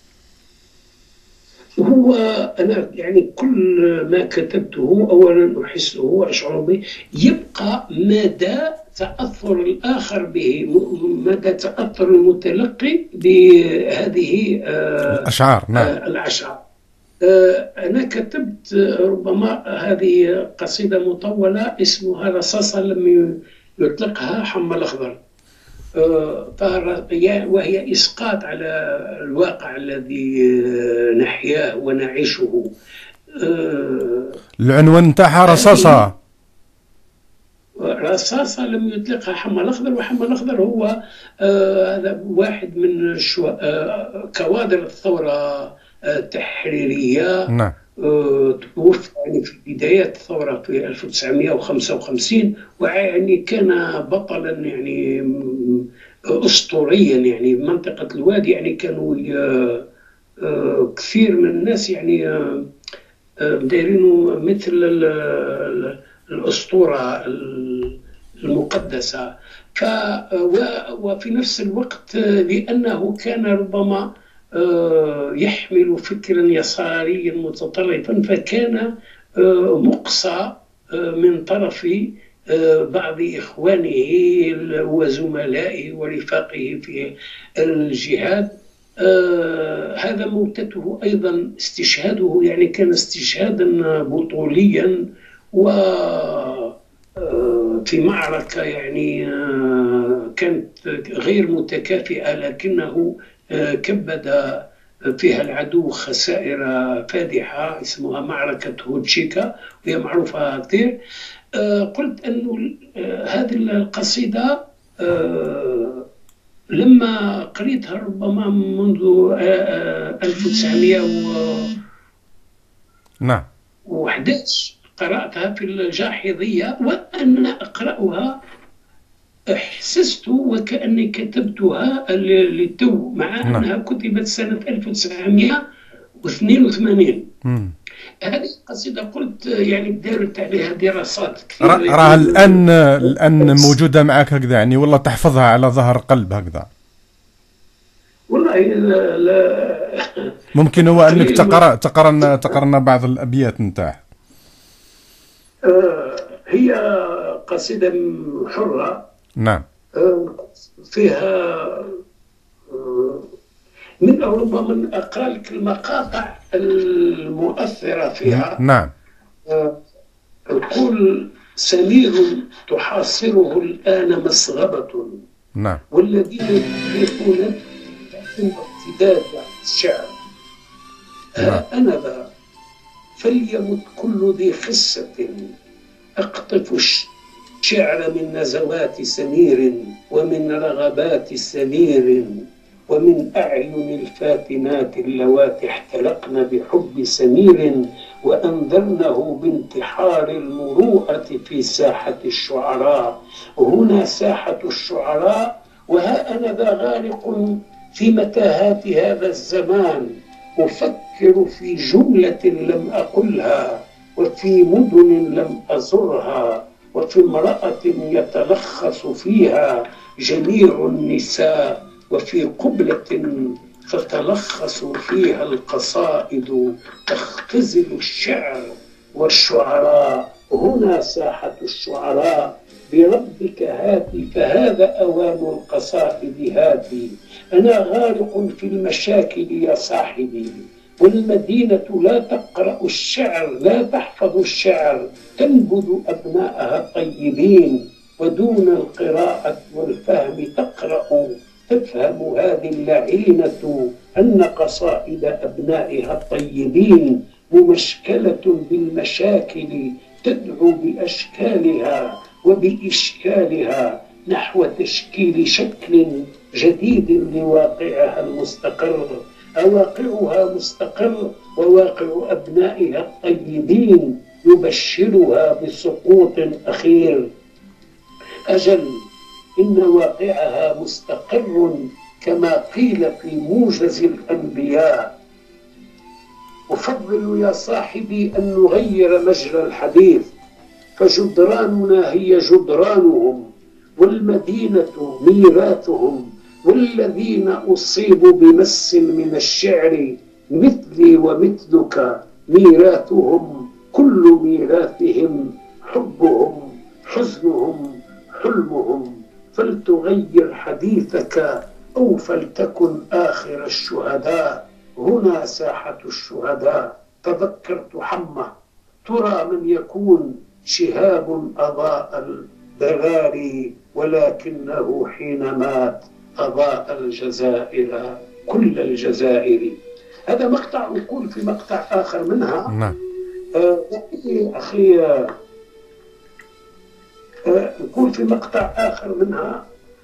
S3: هو أنا يعني كل ما كتبته أولا أحسه وأشعر به يبقى مدى تأثر الآخر به، مدى تأثر المتلقي بهذه
S2: الأشعار. نعم.
S3: الأشعار. أنا كتبت ربما هذه قصيدة مطولة اسمها رصاصة لم يطلقها حمى الأخضر، وهي إسقاط على الواقع الذي نحياه ونعيشه.
S2: العنوان نتاعها رصاصة.
S3: رصاصة لم يطلقها حمى الأخضر، وحمى الأخضر هو هذا واحد من كوادر الثورة التحريرية.
S2: نعم.
S3: توفى يعني في بدايات الثورة في ألف وتسعمئة وخمسة وخمسين، ويعني كان بطلا يعني أسطوريا يعني منطقة الوادي. يعني كانوا كثير من الناس يعني دايرينه مثل الأسطورة المقدسة. ف وفي نفس الوقت لأنه كان ربما يحمل فكرا يساريا متطرفا، فكان مقصى من طرف بعض إخوانه وزملائه ورفاقه في الجهاد. هذا موتته أيضا استشهاده يعني كان استشهادا بطوليا، وفي معركة يعني كانت غير متكافئة لكنه كبد فيها العدو خسائر فادحة اسمها معركة هوتشيكا وهي معروفة كثير. قلت أن هذه القصيدة لما قريتها ربما منذ ألف وتسعمئة وأحد عشر قرأتها في الجاحظية، وأنا أقرأها احسست وكأني كتبتها للتو مع أنها كتبت سنة ألف وتسعمئة واثنين وثمانين.
S2: مم.
S3: هذه القصيدة قلت يعني دارت عليها دراسات كثيرة.
S2: راها الآن الآن موجودة معك هكذا يعني، والله تحفظها على ظهر قلب هكذا؟
S3: والله لا, لا
S2: ممكن هو أنك تقرأ تقرأنا تقرأنا بعض الأبيات نتاعها.
S3: آه هي قصيدة حرة.
S2: نعم.
S3: فيها من ربما من أقرأ لك المقاطع المؤثرة فيها.
S2: نعم.
S3: يقول: سمير تحاصره الآن مسغبة.
S2: نعم.
S3: والذين يحيطون ارتداد الشعر. ها أنا ذا فليمت كل ذي خسة أقطف الشعر من نزوات سمير ومن رغبات سمير ومن أعين الفاتنات اللواتي احتلقن بحب سمير وأنذرنه بانتحار المروءة في ساحة الشعراء. هنا ساحة الشعراء، وها أنا ذا غارق في متاهات هذا الزمان، أفكر في جملة لم أقلها وفي مدن لم أزرها وفي امرأة يتلخص فيها جميع النساء وفي قبلة فتلخص فيها القصائد تختزل الشعر والشعراء. هنا ساحة الشعراء، بربك هاتي فهذا أوان القصائد هاتي. أنا غارق في المشاكل يا صاحبي، والمدينة لا تقرأ الشعر لا تحفظ الشعر، تنبذ أبناءها الطيبين، ودون القراءة والفهم تقرأ. تفهم هذه اللعينة أن قصائد أبنائها الطيبين ممشكلة بالمشاكل، تدعو بأشكالها وبإشكالها نحو تشكيل شكل جديد لواقعها المستقر. أواقعها مستقر، وواقع أبنائها الطيبين يبشرها بسقوط أخير. أجل إن واقعها مستقر كما قيل في موجز الأنبياء. أفضل يا صاحبي أن نغير مجرى الحديث، فجدراننا هي جدرانهم، والمدينة ميراثهم، والذين أصيبوا بمس من الشعر مثلي ومثلك ميراثهم. كل ميراثهم حبهم، حزنهم، حلمهم. فلتغير حديثك أو فلتكن آخر الشهداء. هنا ساحة الشهداء. تذكرت حمى، ترى من يكون شهاب أضاء البراري، ولكنه حين مات أضاء الجزائر كل الجزائر. هذا مقطع. نقول في مقطع آخر منها.
S2: نعم.
S3: آه أخي آه نقول في مقطع آخر منها: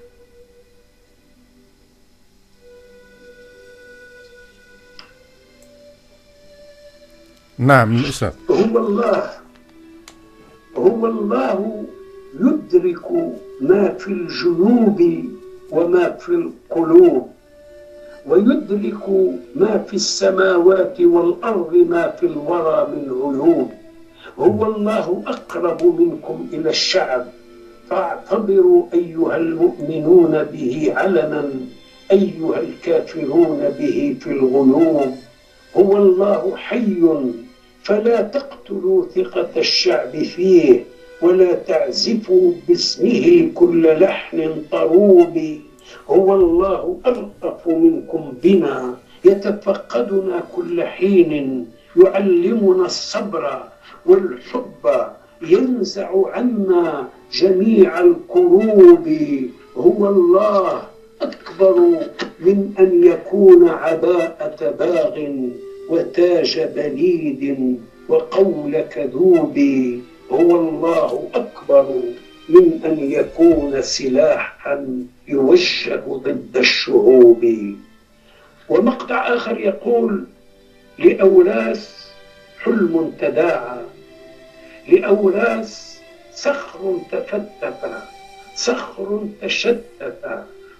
S2: نعم الأستاذ.
S3: هو الله هو الله يدرك ما في الجنوب وما في القلوب، ويدرك ما في السماوات والأرض ما في الورى من عيوب. هو الله أقرب منكم إلى الشعب، فاعتبروا أيها المؤمنون به علنا، أيها الكافرون به في الغيوب. هو الله حي، فلا تقتلوا ثقة الشعب فيه، ولا تعزفوا باسمه كل لحن طروب. هو الله ألطف منكم بنا، يتفقدنا كل حين، يعلمنا الصبر والحب، ينزع عنا جميع الكروب. هو الله أكبر من أن يكون عباءة باغ وتاج بليد وقول كذوب. هو الله أكبر من أن يكون سلاحا يوجه ضد الشعوب. ومقطع آخر يقول: لأولاس حلم تداعى، لأولاس صخر تفتت، صخر تشتت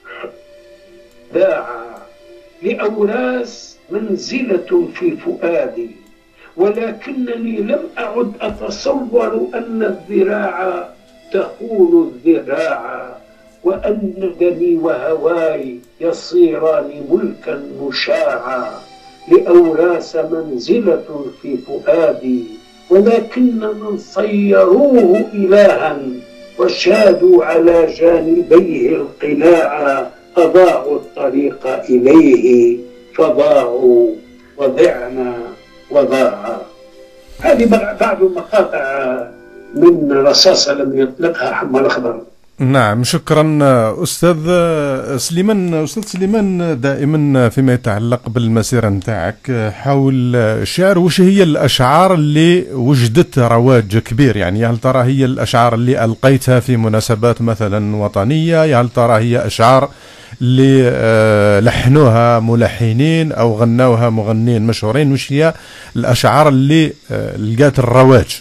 S3: داعى، لأولاس منزلة في فؤادي، ولكنني لم أعد أتصور أن الذراع تخون الذراع، وأن دمي وهواي يصيران ملكا مشاعا. لأولاس منزلة في فؤادي، ولكن من صيروه إلها وشادوا على جانبيه القلاع، أضاعوا الطريق إليه فضاعوا وضعنا وضاعا. هذه بعض المقاطع من رصاصة لم يطلقها حمى الأخضر.
S2: نعم، شكرا أستاذ سليمان. أستاذ سليمان، دائما فيما يتعلق بالمسيرة نتاعك حول الشعر، وش هي الأشعار اللي وجدت رواج كبير؟ يعني هل ترى هي الأشعار اللي ألقيتها في مناسبات مثلا وطنية؟ هل ترى هي أشعار اللي لحنوها ملحنين أو غنوها مغنين مشهورين؟ وش هي الأشعار اللي لقات الرواج؟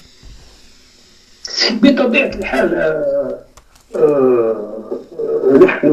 S3: بطبيعة الحال آه نحن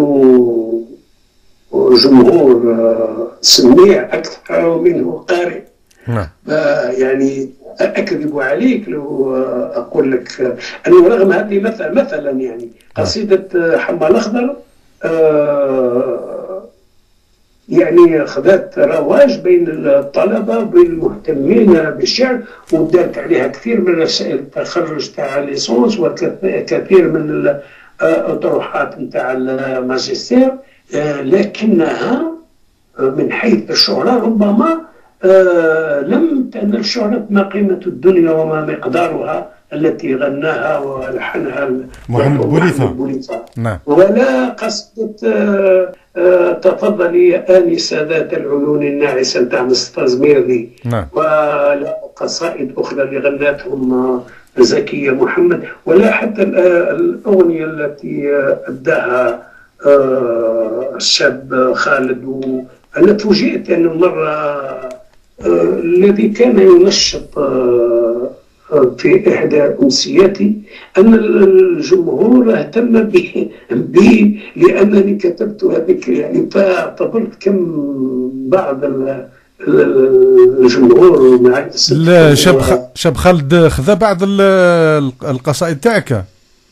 S3: جمهور آه سميع أكثر منه قارئ.
S2: نعم.
S3: يعني أكذب عليك لو أقول لك أنه رغم هذه مثلا مثلا يعني قصيدة حمى الأخضر آه يعني خذت رواج بين الطلبة وبين المهتمين بالشعر، ودارت عليها كثير من رسائل التخرج تاع ليسونس وكثير من الأطروحات نتاع الماجستير، لكنها من حيث الشهرة ربما لم تنل شهرة ما قيمة الدنيا وما مقدارها التي غناها ولحنها
S2: محمد بوليفة.
S3: نعم. ولا قصيدة تفضلي يا آنسة ذات العيون الناعسة نتاع مصطفى زميري.
S2: نعم.
S3: ولا قصائد أخرى اللي غناتهم زكية محمد، ولا حتى الأغنية التي أداها الشاب خالد. وأنا فوجئت أنه مرة الذي كان ينشط في إحدى أمسياتي أن الجمهور اهتم بي لأنني كتبت هذيك، يعني ففضلت كم بعض الجمهور مع
S2: لا شاب خ... شاب خالد خذا بعض القصائد تاعك.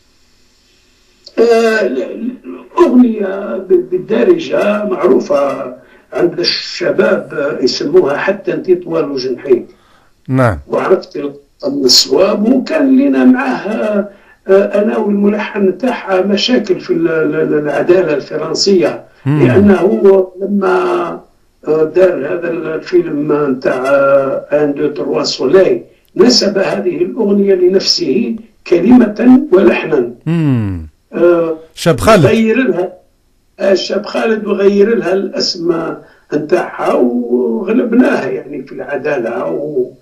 S3: أغنية بالدارجة معروفة عند الشباب يسموها حتى انت طوال جنحيك.
S2: نعم.
S3: وعرفت الصواب، وكان لنا معاه انا والملحن تاعها مشاكل في العداله الفرنسيه، لانه لما دار هذا الفيلم نتاع ان دو تروا سولي نسب هذه الاغنيه لنفسه كلمه ولحنا.
S2: امم شاب خالد
S3: غير لها الشاب خالد وغير لها الاسماء نتاعها وغلبناها يعني في العداله. و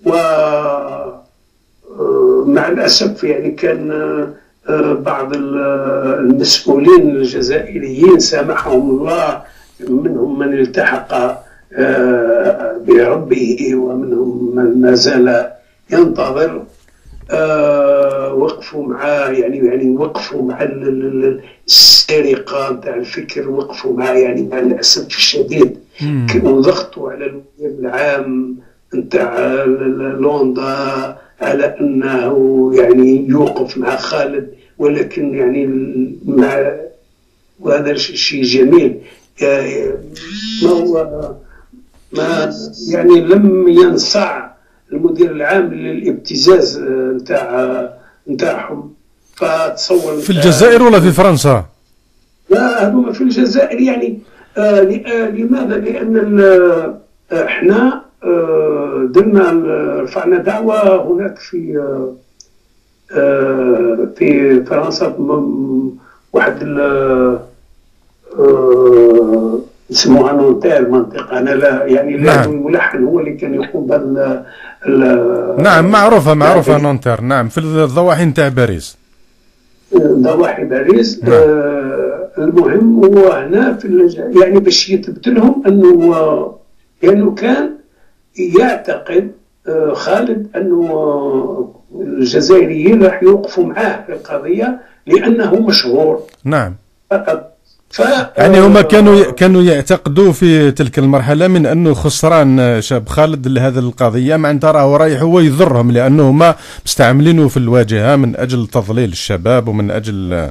S3: ومع الأسف يعني كان بعض المسؤولين الجزائريين سامحهم الله، منهم من التحق بربه ومنهم من ما زال ينتظر، وقفوا معاه يعني يعني وقفوا مع السرقة نتاع الفكر، وقفوا معاه يعني مع الأسف الشديد، وضغطوا على المدير العام نتاع لوندا على انه يعني يوقف مع خالد، ولكن يعني مع وهذا شيء جميل ما هو ما يعني لم ينصع المدير العام للابتزاز نتاع نتاعهم. فتصور
S2: في الجزائر ولا في فرنسا؟
S3: لا هذوما في الجزائر يعني. آه لماذا؟ لان احنا درنا رفعنا دعوة هناك في في فرنسا، واحد يسموها نونتير منطقة، أنا لا يعني
S2: نعم.
S3: الملحن هو اللي كان يقوم بهذا.
S2: نعم معروفة معروفة نونتير. نعم في الضواحي نتاع باريس،
S3: ضواحي باريس. نعم. المهم هو هنا في يعني باش يثبت لهم أنه لأنه كان يعتقد خالد أنه الجزائريين راح يوقفوا معاه في القضية لأنه مشهور.
S2: نعم.
S3: فقط. ف
S2: يعني هما كانوا كانوا يعتقدوا في تلك المرحلة من أنه خسران شاب خالد لهذه القضية، مع أن تراه رايح هو يضرهم لأنه هما مستعملينه في الواجهة من أجل تضليل الشباب ومن أجل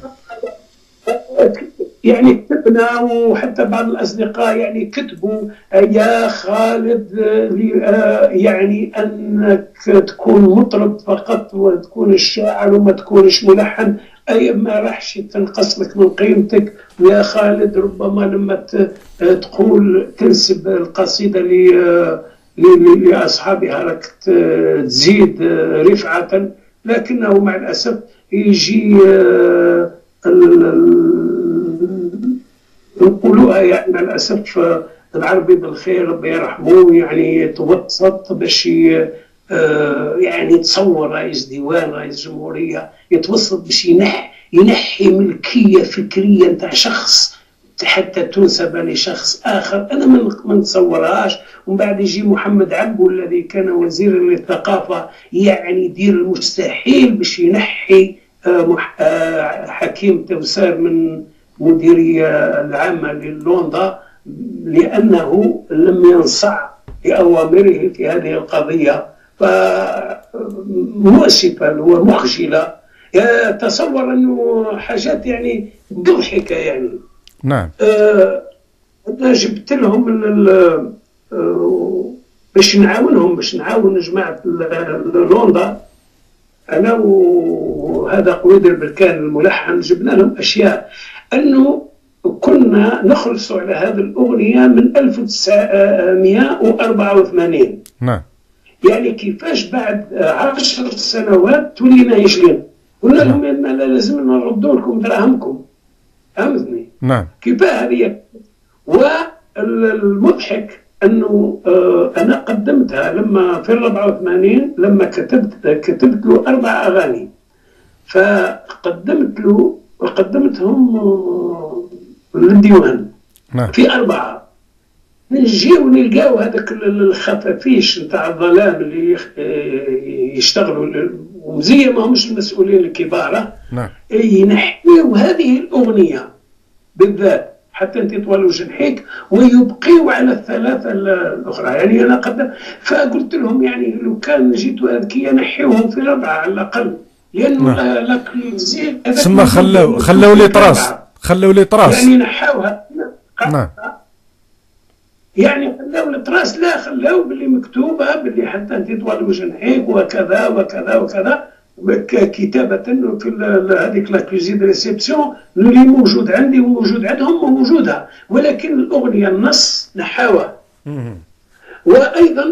S3: يعني كتبنا، وحتى بعض الأصدقاء يعني كتبوا يا خالد يعني أنك تكون مطرب فقط وتكون الشاعر وما تكونش ملحن، أي ما راحش تنقص لك من قيمتك. يا خالد ربما لما تقول تنسب القصيدة لأصحابها راك تزيد رفعة، لكنه مع الأسف يجي نقولوها يعني مع الأسف العربي بالخير ربي يرحمه، يعني يتوسط باش يعني تصور رئيس ديوان رئيس جمهورية يتوسط باش ينح ينحي ملكية فكرية نتاع شخص حتى تنسب لشخص آخر. أنا ما نتصورهاش. ومن بعد يجي محمد عبو الذي كان وزير للثقافة يعني يدير المستحيل باش ينحي حكيم توسار من مديرية العامة للوندا لأنه لم ينصع لأوامره في هذه القضية، فمؤسفة ومخجلة. تصور أنه حاجات يعني ضحكة يعني.
S2: نعم.
S3: آه انا جبت لهم باش نعاونهم، باش نعاون جماعه لوندا، انا وهذا قويدر بركان الملحن، جبنا لهم اشياء انه كنا نخلصوا على هذه الاغنيه من ألف وتسعمائة وأربعة وثمانين.
S2: نعم.
S3: يعني كيفاش بعد عشر سنوات تولينا يشلين، قلنا لهم ان لازم نردوا لكم دراهمكم، فهمتني؟
S2: نعم.
S3: كيفاه هذه. والمضحك انه آه انا قدمتها لما في أربعة وثمانين لما كتبت كتبت له اربع اغاني، فقدمت له وقدمتهم آه للديوان.
S2: نعم.
S3: في اربعه نجيو نلقاو هذاك الخفافيش نتاع الظلام اللي يشتغلوا ومزيه ما همش المسؤولين الكبار.
S2: نعم.
S3: ينحيو هذه الاغنيه بالذات حتى انت طوال وجنحيك ويبقيوا على الثلاثه الاخرى. يعني انا قد فقلت لهم يعني لو كان جيتوا اذكياء نحيوهم في ربعه على الاقل، لانه لك زين
S2: ثم خلوا خلوا لي طراس خلوا لي طراس
S3: يعني نحاوها.
S2: نعم.
S3: يعني خلاو الطراس، لا خلاو باللي مكتوبه باللي حتى انت طوال وجنحيك وكذا وكذا وكذا كتابة في هذيك لا كوزين ريسبسيون اللي موجود عندي وموجود عندهم وموجودها، ولكن الأغنية النص نحاوها. وأيضا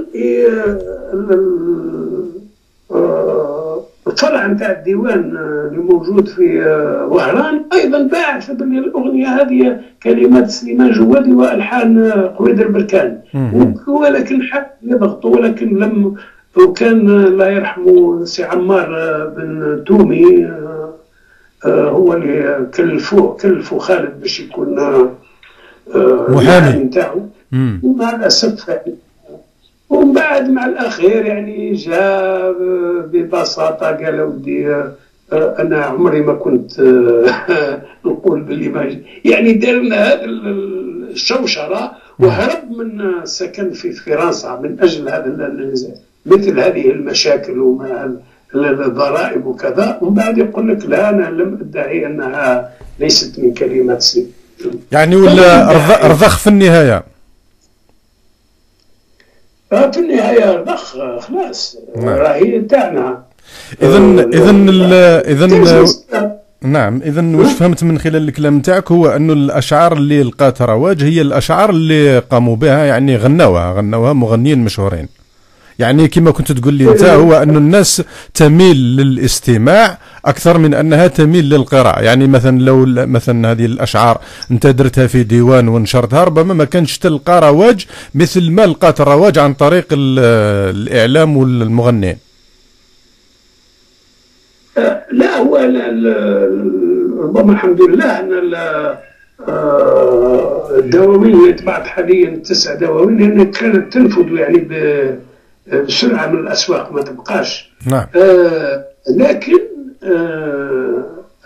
S3: الفرع نتاع الديوان اللي موجود في وهران أيضا باعث باللي الأغنية هذه كلمات سليمان جوادي وألحان قويدر بركان، ولكن حق يضغطوا، ولكن لم وكان الله يرحمه سي عمار بن تومي هو اللي كلفوه كلفوا خالد باش يكون
S2: محامي
S3: نتاعو، ومع الاسف ومن بعد مع الاخير يعني جاء ببساطه قال ودي انا عمري ما كنت نقول باللي ما يعني دار لنا هذا الشوشره، وهرب من سكن في فرنسا من اجل هذا النزاع مثل هذه المشاكل ومع الضرائب وكذا، ومن بعد يقول لك لا انا لم ادعي انها ليست من كلمات سليم.
S2: يعني ولا رضخ في النهايه؟
S3: في النهايه رضخ خلاص راهي تاعنا.
S2: اذا اذا اذا نعم. اذا واش فهمت من خلال الكلام نتاعك هو انه الاشعار اللي لقات رواج هي الاشعار اللي قاموا بها، يعني غنوها غنوها مغنيين مشهورين. يعني كما كنت تقول لي انت هو أن الناس تميل للاستماع أكثر من أنها تميل للقراءة. يعني مثلا لو مثلا هذه الأشعار أنت درتها في ديوان ونشرتها ربما ما كانش تلقى رواج مثل ما لقات الرواج عن طريق الإعلام والمغنين.
S3: لا هو ربما الحمد لله أن الدواوين اللي طبعت حاليا تسع دواوين لأن كانت تنفذ يعني بسرعة من الأسواق ما تبقاش.
S2: نعم.
S3: آه لكن آه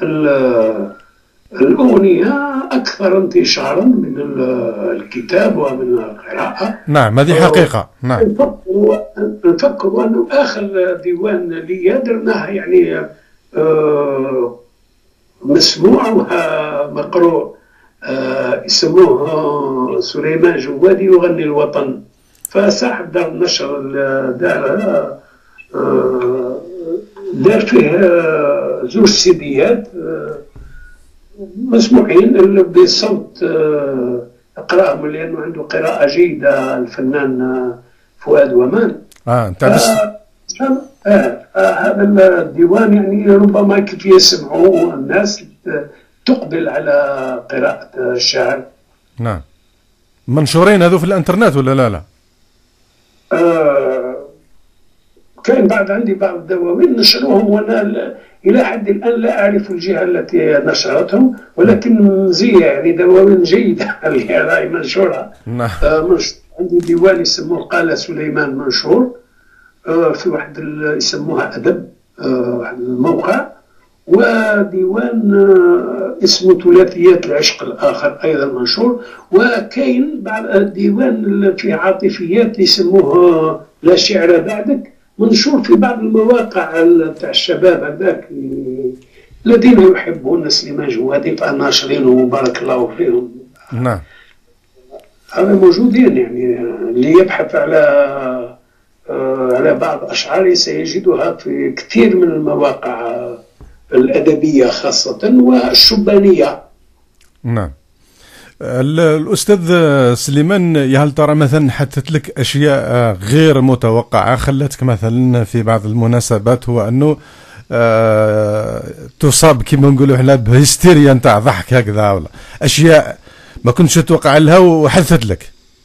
S3: الأغنية أكثر انتشارا من الكتاب ومن القراءة.
S2: نعم هذه حقيقة. نعم.
S3: نفكر أنه آخر ديوان لي درناه يعني آه مسموع ومقروء آه يسموه سليمان جوادي يغني الوطن، فصاحب دار النشر دار دار فيه زوج سيديات مسموعين بصوت اقراهم لانه عنده قراءه جيده الفنان فؤاد ومان.
S2: اه انت بس
S3: آه هذا الديوان يعني ربما كيف يسمعوا الناس تقبل على قراءه الشعر.
S2: نعم. منشورين هذو في الانترنت ولا لا لا؟
S3: آه كان بعد عندي بعض الدواوين نشروهم وانا الى حد الان لا اعرف الجهه التي نشرتهم، ولكن مزيه يعني دواوين جيده اللي راهي منشوره.
S2: نعم.
S3: آه منشور. عندي ديوان يسموه قال سليمان منشور آه في واحد يسموها ادب آه واحد الموقع، وديوان آه اسمه ثلاثيات العشق الاخر ايضا منشور، وكاين بعض الديوان في عاطفيات يسموه لا شعر بعدك منشور في بعض المواقع تاع الشباب هذاك الذين يحبون سليمان جوادي فناشرينه وبارك الله فيهم.
S2: نعم.
S3: هذا موجودين، يعني اللي يبحث على على بعض أشعاري سيجدها في كثير من المواقع الأدبية خاصة والشبانية.
S2: نعم. الأستاذ سليمان، يا هل ترى مثلا حدثت لك أشياء غير متوقعة خلتك مثلا في بعض المناسبات هو أنه أه تصاب كما نقولوا احنا بهستيريا نتاع ضحك هكذا، ولا أشياء ما كنتش تتوقع لها وحدثت لك؟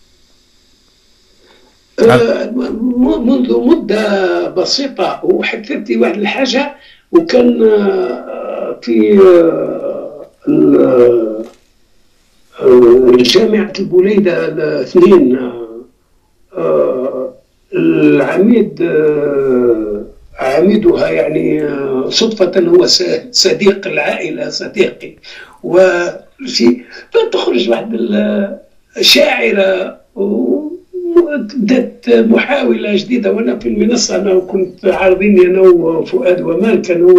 S3: أه منذ مدة بسيطة وحدثت لي واحد الحاجة، وكان في جامعة البوليدة الاثنين العميد عميدها يعني صدفة هو صديق العائلة، صديقي، وشي فتخرج واحد الشاعرة وبدأت محاولة جديدة، وأنا في المنصة أنا كنت عارضيني أنا وفؤاد ومان، كان هو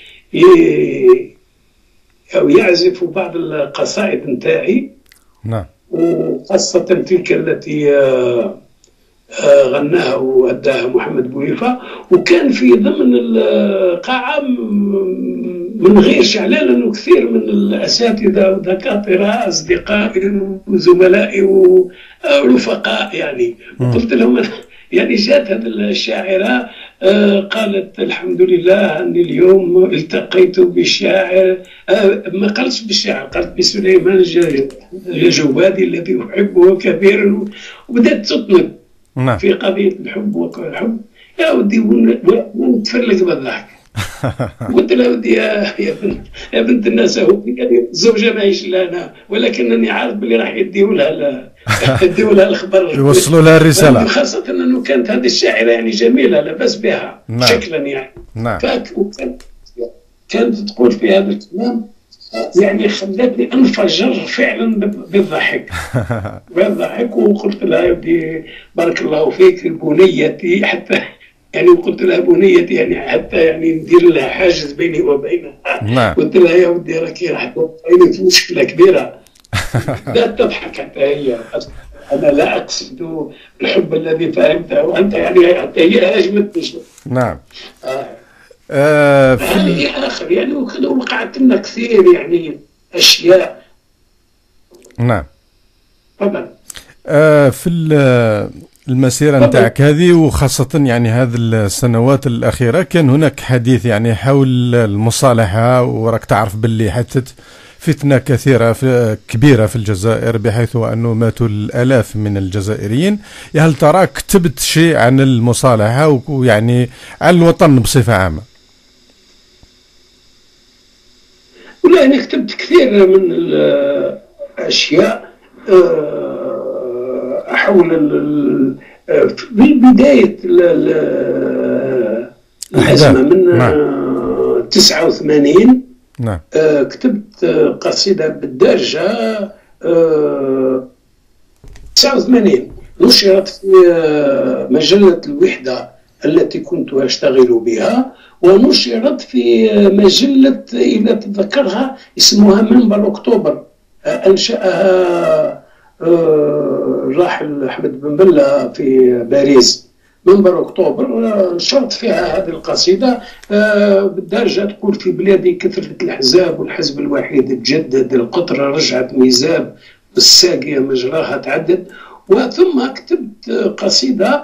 S3: أو يعزف بعض القصائد نتاعي.
S2: نعم.
S3: وخاصة تلك التي غناها وأداها محمد بويفا، وكان في ضمن القاعة من غير شعلان أنه كثير من الأساتذة ودكاترة أصدقائي وزملائي ورفقاء يعني. وقلت لهم يعني جات هذه الشاعرة قالت الحمد لله أني اليوم التقيت بالشاعر، ما قالتش بالشاعر، قالت بسليمان الجوادي الذي أحبه كثيرا، وبدأت تطلب
S2: نعم.
S3: في قضية الحب والحب. يا ودي ونتفلق بالضحك. قلت لها ودي يا, يا, بنت, يا بنت الناس، هو يعني الزوجة ما يعيش لنا، ولكنني عارف باللي راح يديوا لها يديوا لها الخبر،
S2: يوصلوا لها الرسالة،
S3: خاصة أنه كانت هذه الشاعرة يعني جميلة لا بأس بها. نعم. شكلا يعني.
S2: نعم.
S3: كانت تقول في هذا الكلام يعني خلتني انفجر فعلا بالضحك بالضحك. وقلت لها يا ودي بارك الله فيك بنيتي، حتى يعني قلت لها بنيتي يعني حتى يعني ندير لها حاجز بيني وبينها.
S2: نعم.
S3: قلت لها يا ودي راكي راح تحطيني في مشكله كبيره. بدات تضحك حتى هي، انا لا اقصد الحب الذي فهمته وانت، يعني حتى هي هاجمتني.
S2: نعم.
S3: آه.
S2: آه
S3: في هذه آخر يعني وقعت لنا كثير يعني أشياء.
S2: نعم.
S3: طبعا.
S2: آه في المسيرة نتاعك هذه، وخاصة يعني هذه السنوات الأخيرة، كان هناك حديث يعني حول المصالحة، وراك تعرف باللي حتت فتنة كثيرة في كبيرة في الجزائر، بحيث أنه ماتوا الآلاف من الجزائريين. هل ترى كتبت شيء عن المصالحة ويعني عن الوطن بصفة عامة؟
S3: والله أنا كتبت كثير من الأشياء حول بداية الأزمة من نعم. تسعة وثمانين.
S2: نعم.
S3: كتبت قصيدة بالدارجة تسعة وثمانين، نشرت في مجلة الوحدة التي كنت أشتغل بها، ونشرت في مجلة إذا تذكرها اسمها منبر أكتوبر، أنشأها الراحل أحمد بن بلة في باريس. منبر أكتوبر نشرت فيها هذه القصيدة بالدارجة تقول في بلادي كثرت الأحزاب والحزب الوحيد تجدد، القطرة رجعت ميزاب والساقية مجراها تعدد. وثم كتبت قصيدة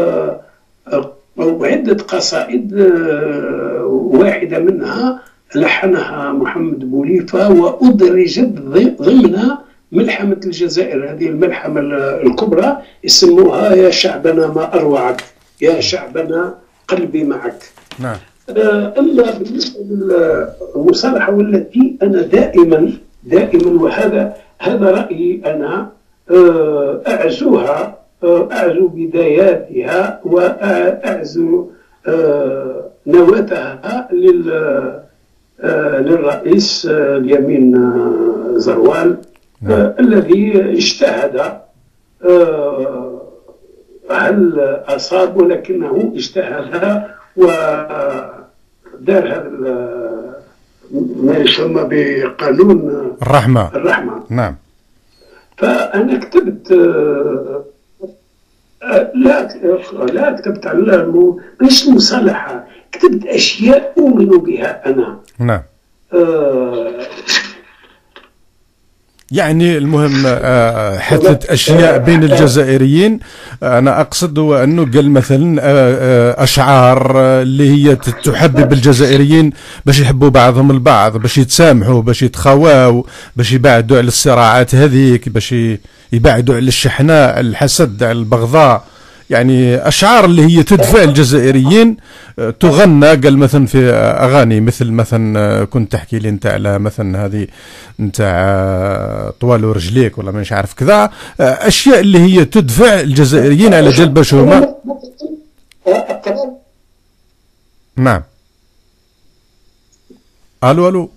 S3: وعدة قصائد، واحدة منها لحنها محمد بوليفا وأدرجت ضمن ملحمة الجزائر، هذه الملحمة الكبرى يسموها يا شعبنا ما أروعك، يا شعبنا قلبي معك.
S2: نعم.
S3: أما بالنسبة للمصالحة والتي أنا دائما دائما وهذا هذا رأيي أنا أعزوها، أعزو بداياتها وأعزو نواتها للرئيس اليمين زروال. نعم. الذي اجتهد، هل أصاب ولكنه اجتهد ودار هذا ما يسمى بقانون
S2: الرحمة.
S3: الرحمة.
S2: نعم.
S3: فأنا كتبت لا لا كتبت على مش المصالحة، كتبت أشياء أؤمن بها أنا.
S2: نعم.
S3: آه
S2: يعني المهم حدثت أشياء بين الجزائريين. أنا أقصد هو أنه قال مثلا أشعار اللي هي تحبب الجزائريين باش يحبوا بعضهم البعض، باش يتسامحوا، باش يتخواو، باش يبعدوا على الصراعات هذيك، باش يبعدوا على الشحناء، الحسد، على البغضاء. يعني أشعار اللي هي تدفع الجزائريين تغنى. قال مثلا في أغاني مثل مثلا كنت تحكي لي أنت على مثلا هذه نتاع طوال رجليك ولا مش عارف كذا، أشياء اللي هي تدفع الجزائريين على جلب شهما. نعم. ألو ألو.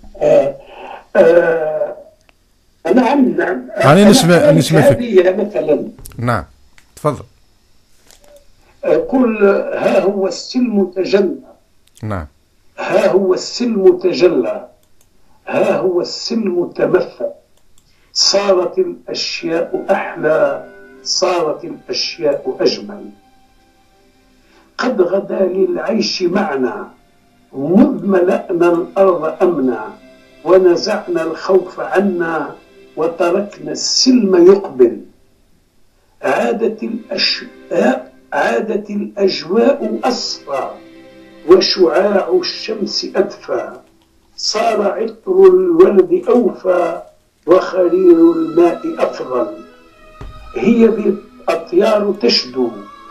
S3: نعم نعم.
S2: أنا نسمع نسمع
S3: فيك. مثلا.
S2: نعم تفضل.
S3: قل ها هو السلم تجلى.
S2: نعم.
S3: ها هو السلم تجلى، ها هو السلم تمثل، صارت الأشياء أحلى، صارت الأشياء أجمل. قد غدا للعيش معنا، مذ ملأنا الأرض أمنا، ونزعنا الخوف عنا، وتركنا السلم يقبل. عادت الأشياء عادت الأجواء أصفى، وشعاع الشمس أدفى، صار عطر الولد أوفى، وخرير الماء أفضل. هي بالأطيار تشدو،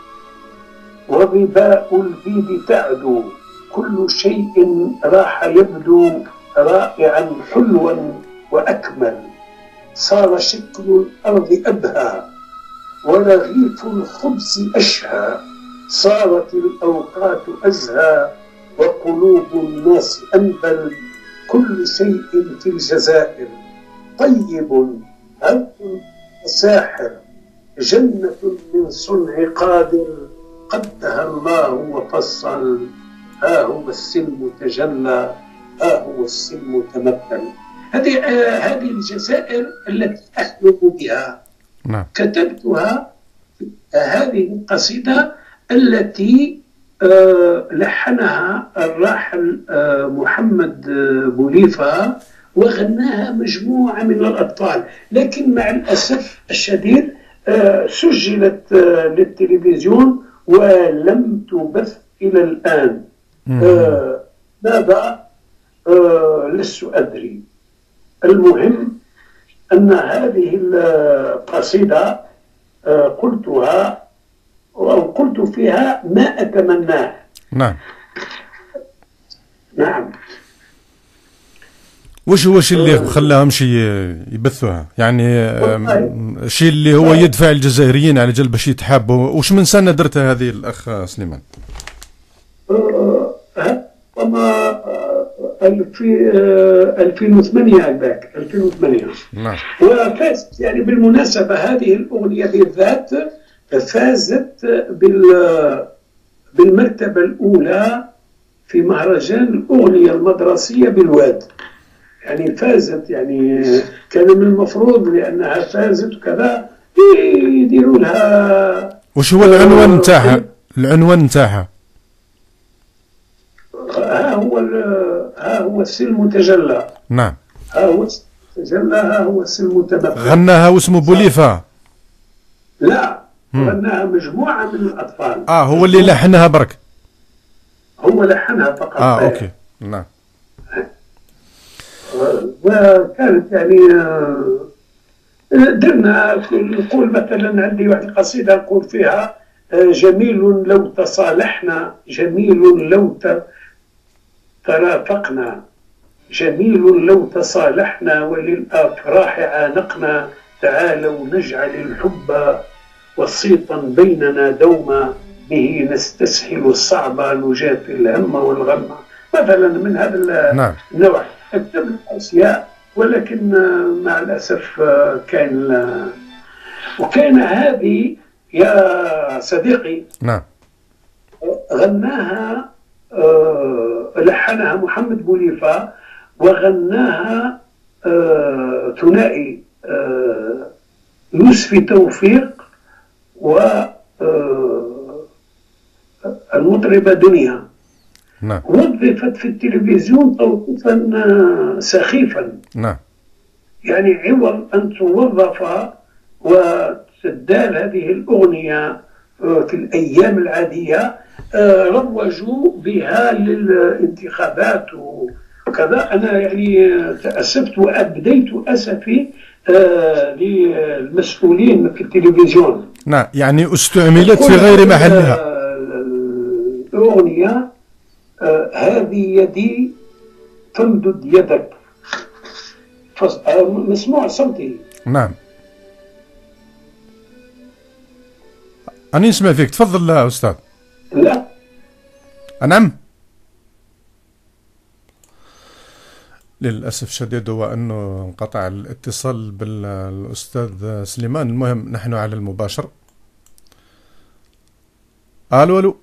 S3: وظباء البيد تعدو، كل شيء راح يبدو رائعا حلوا وأكمل. صار شكل الأرض أبهى، ورغيف الخبز أشهى، صارت الأوقات أزهى، وقلوب الناس أنبل. كل شيء في الجزائر طيب، هل ساحر، جنة من صنع قادر، قدها الله وفصل. ها هو السلم تجلى، ها هو السلم تمثل. هذه آه هذه الجزائر التي أحلم بها.
S2: نعم.
S3: كتبتها هذه القصيدة التي آه لحنها الراحل آه محمد بوليفة، وغناها مجموعة من الأطفال، لكن مع الأسف الشديد آه سجلت آه للتلفزيون ولم تبث إلى الآن. آه ماذا؟ آه لست أدري. المهم أن هذه القصيدة آه قلتها أو قلت فيها ما أتمناه.
S2: نعم.
S3: نعم.
S2: وش هو الشيء اللي خلاهم شيء يبثوها؟ يعني الشيء اللي هو يدفع الجزائريين على جلب شيء يتحابوا. وش من سنة درتها هذه الأخ سليمان؟
S3: وما في ألفين وثمانية هكذاك ألفين وثمانية.
S2: نعم.
S3: وفازت يعني بالمناسبة هذه الأغنية بالذات فازت بال بالمرتبة الأولى في مهرجان الأغنية المدرسية بالواد. يعني فازت، يعني كان من المفروض لأنها فازت وكذا يديروا لها.
S2: وش هو العنوان نتاعها؟ العنوان نتاعها
S3: ها هو ها هو السلم تجلى.
S2: نعم.
S3: ها هو تجلى، ها هو السلم تمثل.
S2: غناها واسمه بوليفة؟
S3: لا، غناها مجموعة من الأطفال.
S2: اه هو اللي لحنها برك؟
S3: هو لحنها فقط.
S2: اه اوكي. نعم.
S3: وكانت يعني درنا نقول مثلا عندي واحد القصيدة نقول فيها جميل لو تصالحنا، جميل لو ترافقنا، جميل لو تصالحنا وللأفراح عانقنا، تعالوا نجعل الحب وسيطا بيننا دوما، به نستسهل الصعب نجافي الهم والغم. مثلا من هذا
S2: نعم.
S3: النوع. اكتب أشياء ولكن مع الأسف كان وكان هذه يا صديقي.
S2: نعم.
S3: غناها آه لحنها محمد بوليفة، وغناها آه ثنائي آه يوسف توفيق و المطربة دنيا.
S2: نعم.
S3: وظفت في التلفزيون توظيفا سخيفا.
S2: نعم.
S3: يعني عوض أن توظف وتدال هذه الأغنية في الأيام العادية، روجوا بها للانتخابات وكذا. أنا يعني تأسفت وأبديت أسفي للمسؤولين في التلفزيون.
S2: نعم، يعني استعملت في غير محلها.
S3: الأغنية هذه يدي تمدد يدك، مسموع صوتي.
S2: نعم، أنا نسمع فيك، تفضل. لا أستاذ.
S3: لا.
S2: نعم. للأسف الشديد هو أنه انقطع الاتصال بالأستاذ سليمان. المهم نحن على المباشر. ألو ألو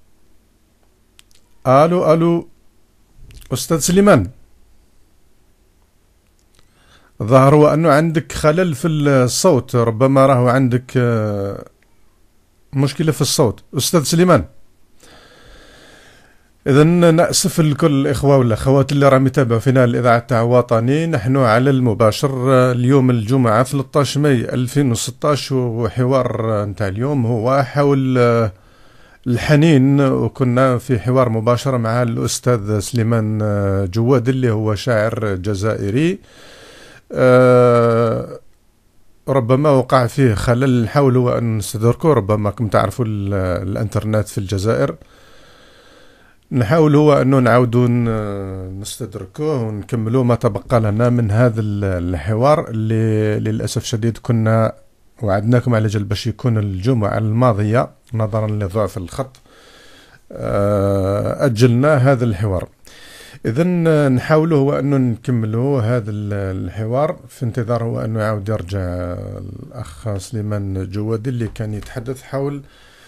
S2: ألو ألو أستاذ سليمان، ظهر هو أنه عندك خلل في الصوت، ربما راهو عندك مشكلة في الصوت أستاذ سليمان. إذا نأسف لكل الإخوة والأخوات اللي راهم يتابعوا فينا الإذاعة تاع وطني. نحن على المباشر اليوم الجمعة ثلاثة عشر ماي ألفين وستة عشر، وحوار نتاع اليوم هو حول الحنين، وكنا في حوار مباشر مع الأستاذ سليمان جواد اللي هو شاعر جزائري. أه ربما وقع فيه خلل، نحاول هو أن نستدركه. ربما كم تعرفوا الانترنت في الجزائر، نحاول هو أنه نعاودوا نستدركوه ونكملوا ما تبقى لنا من هذا الحوار اللي للأسف شديد كنا وعدناكم على جل باش يكون الجمعة الماضية نظرا لضعف الخط. أجلنا هذا الحوار. إذن نحاول هو أنه نكملوا هذا الحوار في انتظار هو أنه يعاود يرجع الأخ سليمان جوادي اللي كان يتحدث حول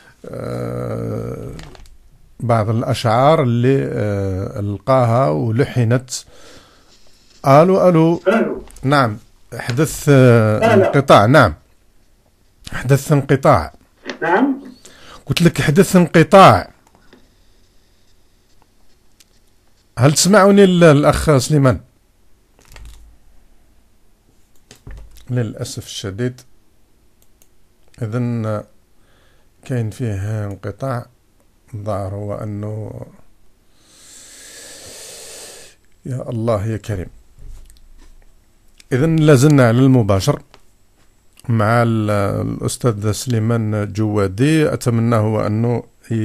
S2: بعض الأشعار اللي ألقاها ولحنت. ألو ألو. نعم، حدث انقطاع. نعم، حدث انقطاع.
S3: نعم،
S2: قلت لك حدث انقطاع. هل تسمعني الأخ سليمان؟ للأسف الشديد إذن كاين فيه انقطاع. الظاهر هو أنه يا الله يا كريم. إذن لازلنا على المباشر مع الأستاذ سليمان جوادي. أتمنى هو أنه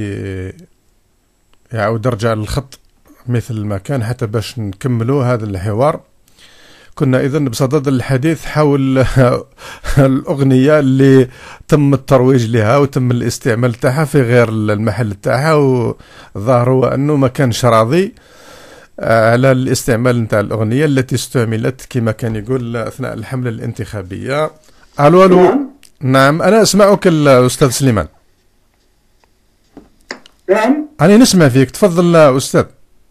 S2: يعود يرجع للخط مثل ما كان حتى باش نكملوا هذا الحوار. كنا إذن بصدد الحديث حول الأغنية اللي تم الترويج لها وتم الاستعمال تاعها في غير المحل تاعها، وظاهر هو أنه ما كانش راضي على الاستعمال نتاع الأغنية التي استعملت كما كان يقول أثناء الحملة الانتخابية. ألو ألو. نعم, نعم. أنا أسمعك الأستاذ سليمان.
S3: نعم،
S2: أنا نسمع فيك، تفضل أستاذ.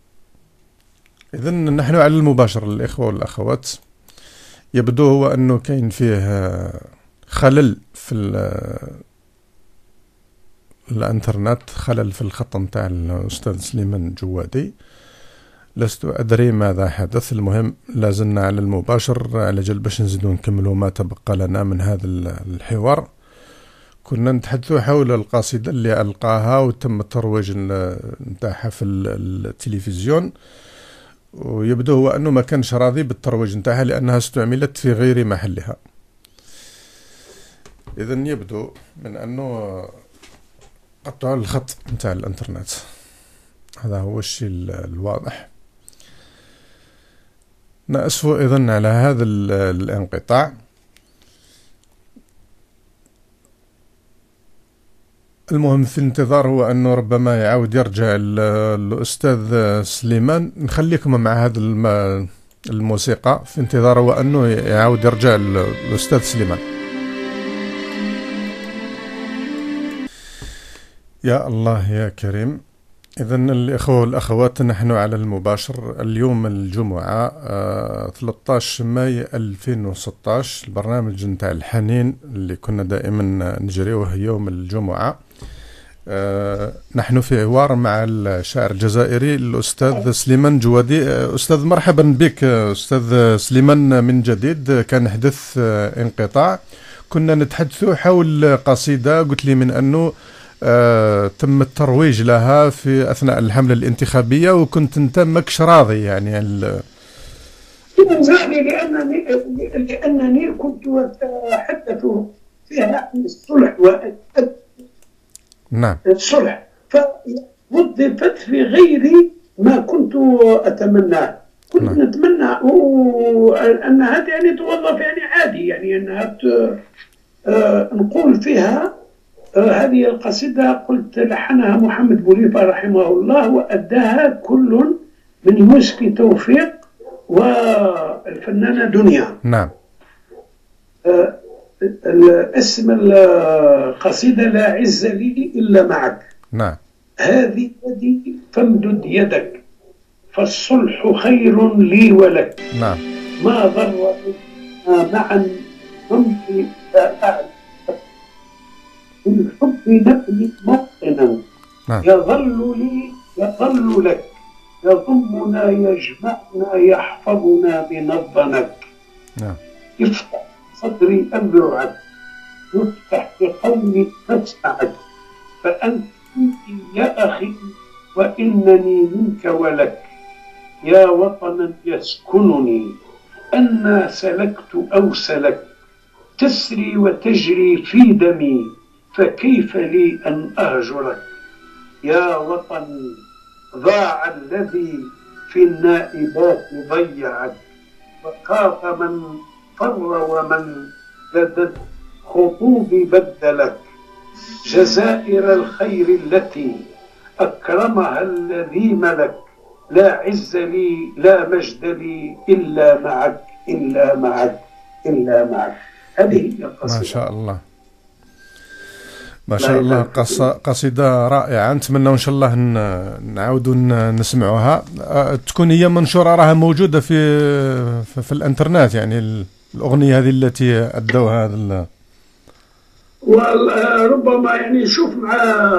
S2: إذن نحن على المباشر الإخوة والأخوات. يبدو هو أنه كاين فيه خلل في الانترنت، خلل في الخط نتاع الأستاذ سليمان جوادي. لست أدري ماذا حدث. المهم لازلنا على المباشر على جل باش نزيدو نكملوا ما تبقى لنا من هذا الحوار. كنا نتحدثوا حول القصيدة اللي ألقاها وتم الترويج نتاعها في التلفزيون، ويبدو هو أنه ما كانش راضي بالترويج نتاعها لأنها استعملت في غير محلها. إذن يبدو من أنه قطعوا الخط نتاع الانترنت. هذا هو الشيء الواضح. نأسف إذن على هذا الانقطاع. المهم في الانتظار هو أنه ربما يعاود يرجع الأستاذ سليمان. نخليكم مع هذا الموسيقى في انتظار هو أنه يعاود يرجع الأستاذ سليمان. يا الله يا كريم. إذا الإخوة والأخوات، نحن على المباشر اليوم الجمعة آه ثلاثة عشر ماي ألفين وستة عشر، البرنامج نتاع الحنين اللي كنا دائما نجريوه يوم الجمعة. آه نحن في حوار مع الشاعر الجزائري الأستاذ سليمان جوادي. آه أستاذ مرحبا بك أستاذ سليمان من جديد. كان حدث آه انقطاع، كنا نتحدث حول قصيدة قلت لي من أنه آه تم الترويج لها في أثناء الحملة الانتخابية، وكنت أنت ماكش راضي يعني ال...
S3: لأنني لأنني كنت أتحدث فيها عن الصلح و
S2: نعم
S3: الصلح، فوظفت في غير ما كنت أتمناه. كنت نعم. نتمنى أنها يعني توظف يعني عادي، يعني أنها آه نقول فيها آه هذه القصيدة قلت لحنها محمد بوليفة رحمه الله، وأداها كل من يوسف توفيق والفنانة دنيا.
S2: نعم.
S3: آه اسم القصيدة لا عز لي إلا معك.
S2: نعم.
S3: هذه يدي فامدد يدك، فالصلح خير لي ولك.
S2: نعم.
S3: ما ضر معا نمضي أعلى بالحب نبني موطنا.
S2: نعم.
S3: يظل لي يظل لك، يضمنا يجمعنا يحفظنا بنظنك.
S2: نعم.
S3: افتح صدري أبرعك، يفتح بقولي تسعد، فأنت يا أخي وإنني منك ولك. يا وطنا يسكنني أنا سلكت أو سلك، تسري وتجري في دمي، فكيف لي أن أهجرك. يا وطني ضاع الذي في النائبات ضيعك، وخاف من فر ومن لدى الخطوب بدلك. جزائر الخير التي أكرمها الذي ملك، لا عز لي لا مجد لي إلا معك إلا معك إلا معك. هذه هي القصيدة.
S2: ما شاء الله ما شاء الله، قصيدة رائعة. نتمنى إن شاء الله نعاودوا نسمعوها، تكون هي منشورة، راها موجودة في في, في الانترنت، يعني الأغنية هذه التي أدوها هذا.
S3: وربما يعني شوف مع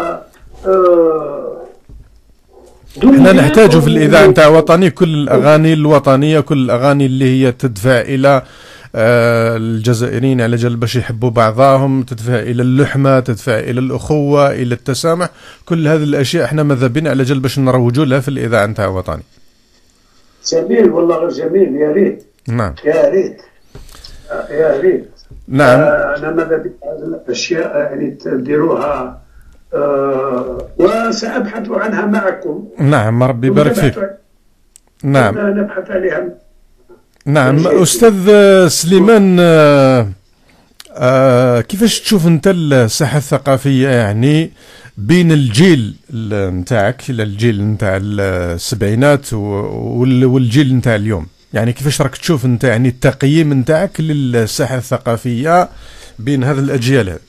S2: احنا نحتاج في الإذاعة نتاع وطني كل الأغاني الوطنية، كل الأغاني اللي هي تدفع إلى آه الجزائريين على جال باش يحبوا بعضهم، تدفع إلى اللحمة، تدفع إلى الأخوة، إلى التسامح. كل هذه الأشياء احنا ماذا بنا على جال باش نروجوا لها في الإذاعة نتاع وطني.
S3: جميل والله، غير جميل، يا ريت.
S2: نعم
S3: يا ريت يا ريت.
S2: نعم.
S3: آه أنا ماذا بك هذه الأشياء يعني تديروها، آه وسأبحث عنها معكم.
S2: نعم ربي يبارك فيك. نعم
S3: نبحث عليها.
S2: نعم أستاذ سليمان، آه آه كيفاش تشوف أنت الساحة الثقافية يعني بين الجيل نتاعك، الجيل نتاع السبعينات والجيل نتاع اليوم؟ يعني كيفاش راك تشوف أنت يعني التقييم نتاعك للساحة الثقافية بين هذه الأجيال هذه؟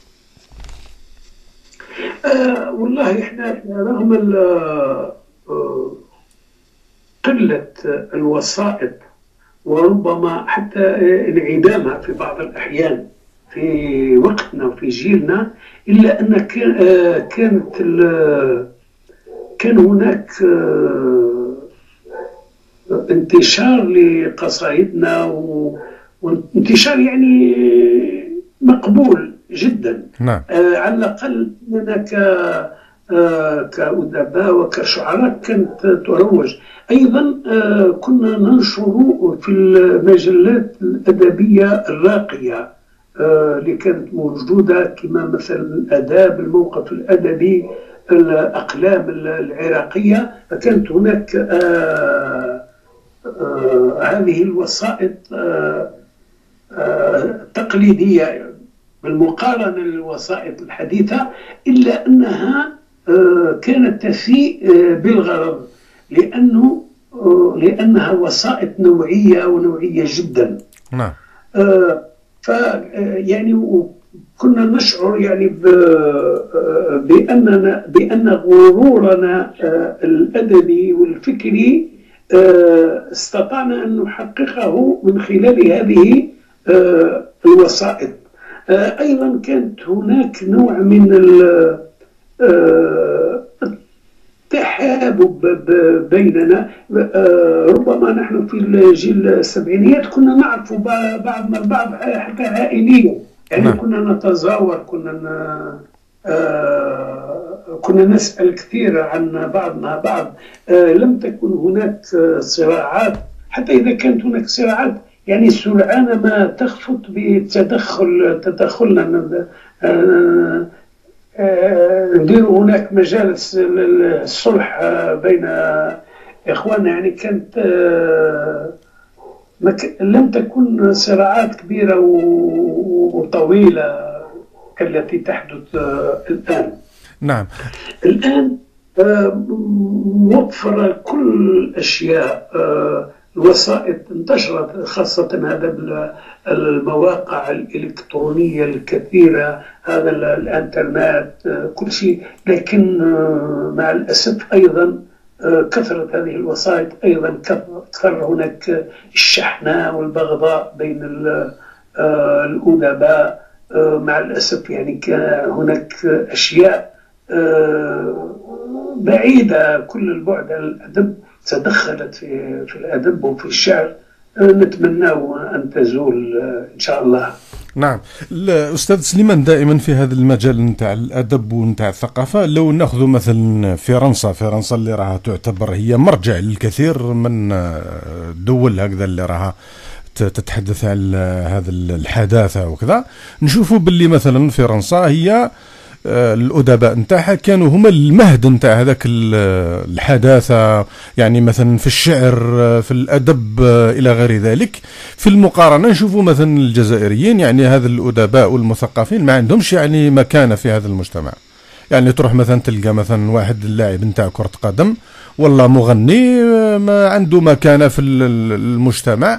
S3: آه والله احنا رغم قلة الوسائط وربما حتى انعدامها في بعض الأحيان في وقتنا وفي جيلنا، إلا أن كانت كان هناك انتشار لقصائدنا وانتشار يعني مقبول جدا.
S2: نعم.
S3: على الأقل أننا كأدباء وكشعراء كانت تروج. أيضا كنا ننشر في المجلات الأدبية الراقية اللي كانت موجودة، كما مثلا الآداب، الموقف الأدبي، الأقلام العراقية. فكانت هناك آآ آآ هذه الوسائط تقليدية بالمقارنة للوسائط الحديثة، إلا أنها كانت تفيء بالغرض، لأنه لأنها وسائط نوعية ونوعية جدا.
S2: نعم.
S3: ف يعني كنا نشعر يعني بأننا بأن غرورنا الأدبي والفكري استطعنا أن نحققه من خلال هذه الوسائط. أيضا كانت هناك نوع من التحابب بيننا. ربما نحن في الجيل السبعينيات كنا نعرف بعضنا البعض حتى عائليا، يعني نعم. كنا نتزاور، كنا ن... آه... كنا نسأل كثير عن بعضنا بعض. آه... لم تكن هناك صراعات، حتى إذا كانت هناك صراعات يعني سرعان ما تخفت بتدخل تدخلنا. آه... آه... ندير هناك مجالس الصلح بين إخواننا، يعني كانت آه... لم تكن صراعات كبيرة وطويلة كالتي تحدث الآن.
S2: نعم.
S3: الآن موفرة كل الأشياء، الوسائط انتشرت، خاصة هذا المواقع الإلكترونية الكثيرة، هذا الإنترنت، كل شيء. لكن مع الأسف أيضا كثرة هذه الوسائط أيضا كثر هناك الشحناء والبغضاء بين الأدباء. مع الأسف يعني كان هناك أشياء بعيدة كل البعد عن الأدب تدخلت في في الأدب وفي الشعر، نتمنى أن تزول إن شاء الله.
S2: نعم. الأستاذ سليمان، دائما في هذا المجال نتاع الأدب ونتاع الثقافة، لو ناخذ مثلا فرنسا فرنسا اللي راها تعتبر هي مرجع للكثير من الدول هكذا اللي راها تتحدث عن هذا الحداثة وكذا، نشوفوا باللي مثلا فرنسا هي الأدباء نتاعها كانوا هما المهد نتاع هذاك الحداثة، يعني مثلا في الشعر، في الأدب إلى غير ذلك. في المقارنة نشوفوا مثلا الجزائريين، يعني هذا الأدباء والمثقفين ما عندهمش يعني مكانة في هذا المجتمع. يعني تروح مثلا تلقى مثلا واحد اللاعب نتاع كرة قدم والله مغني ما عنده مكانة في المجتمع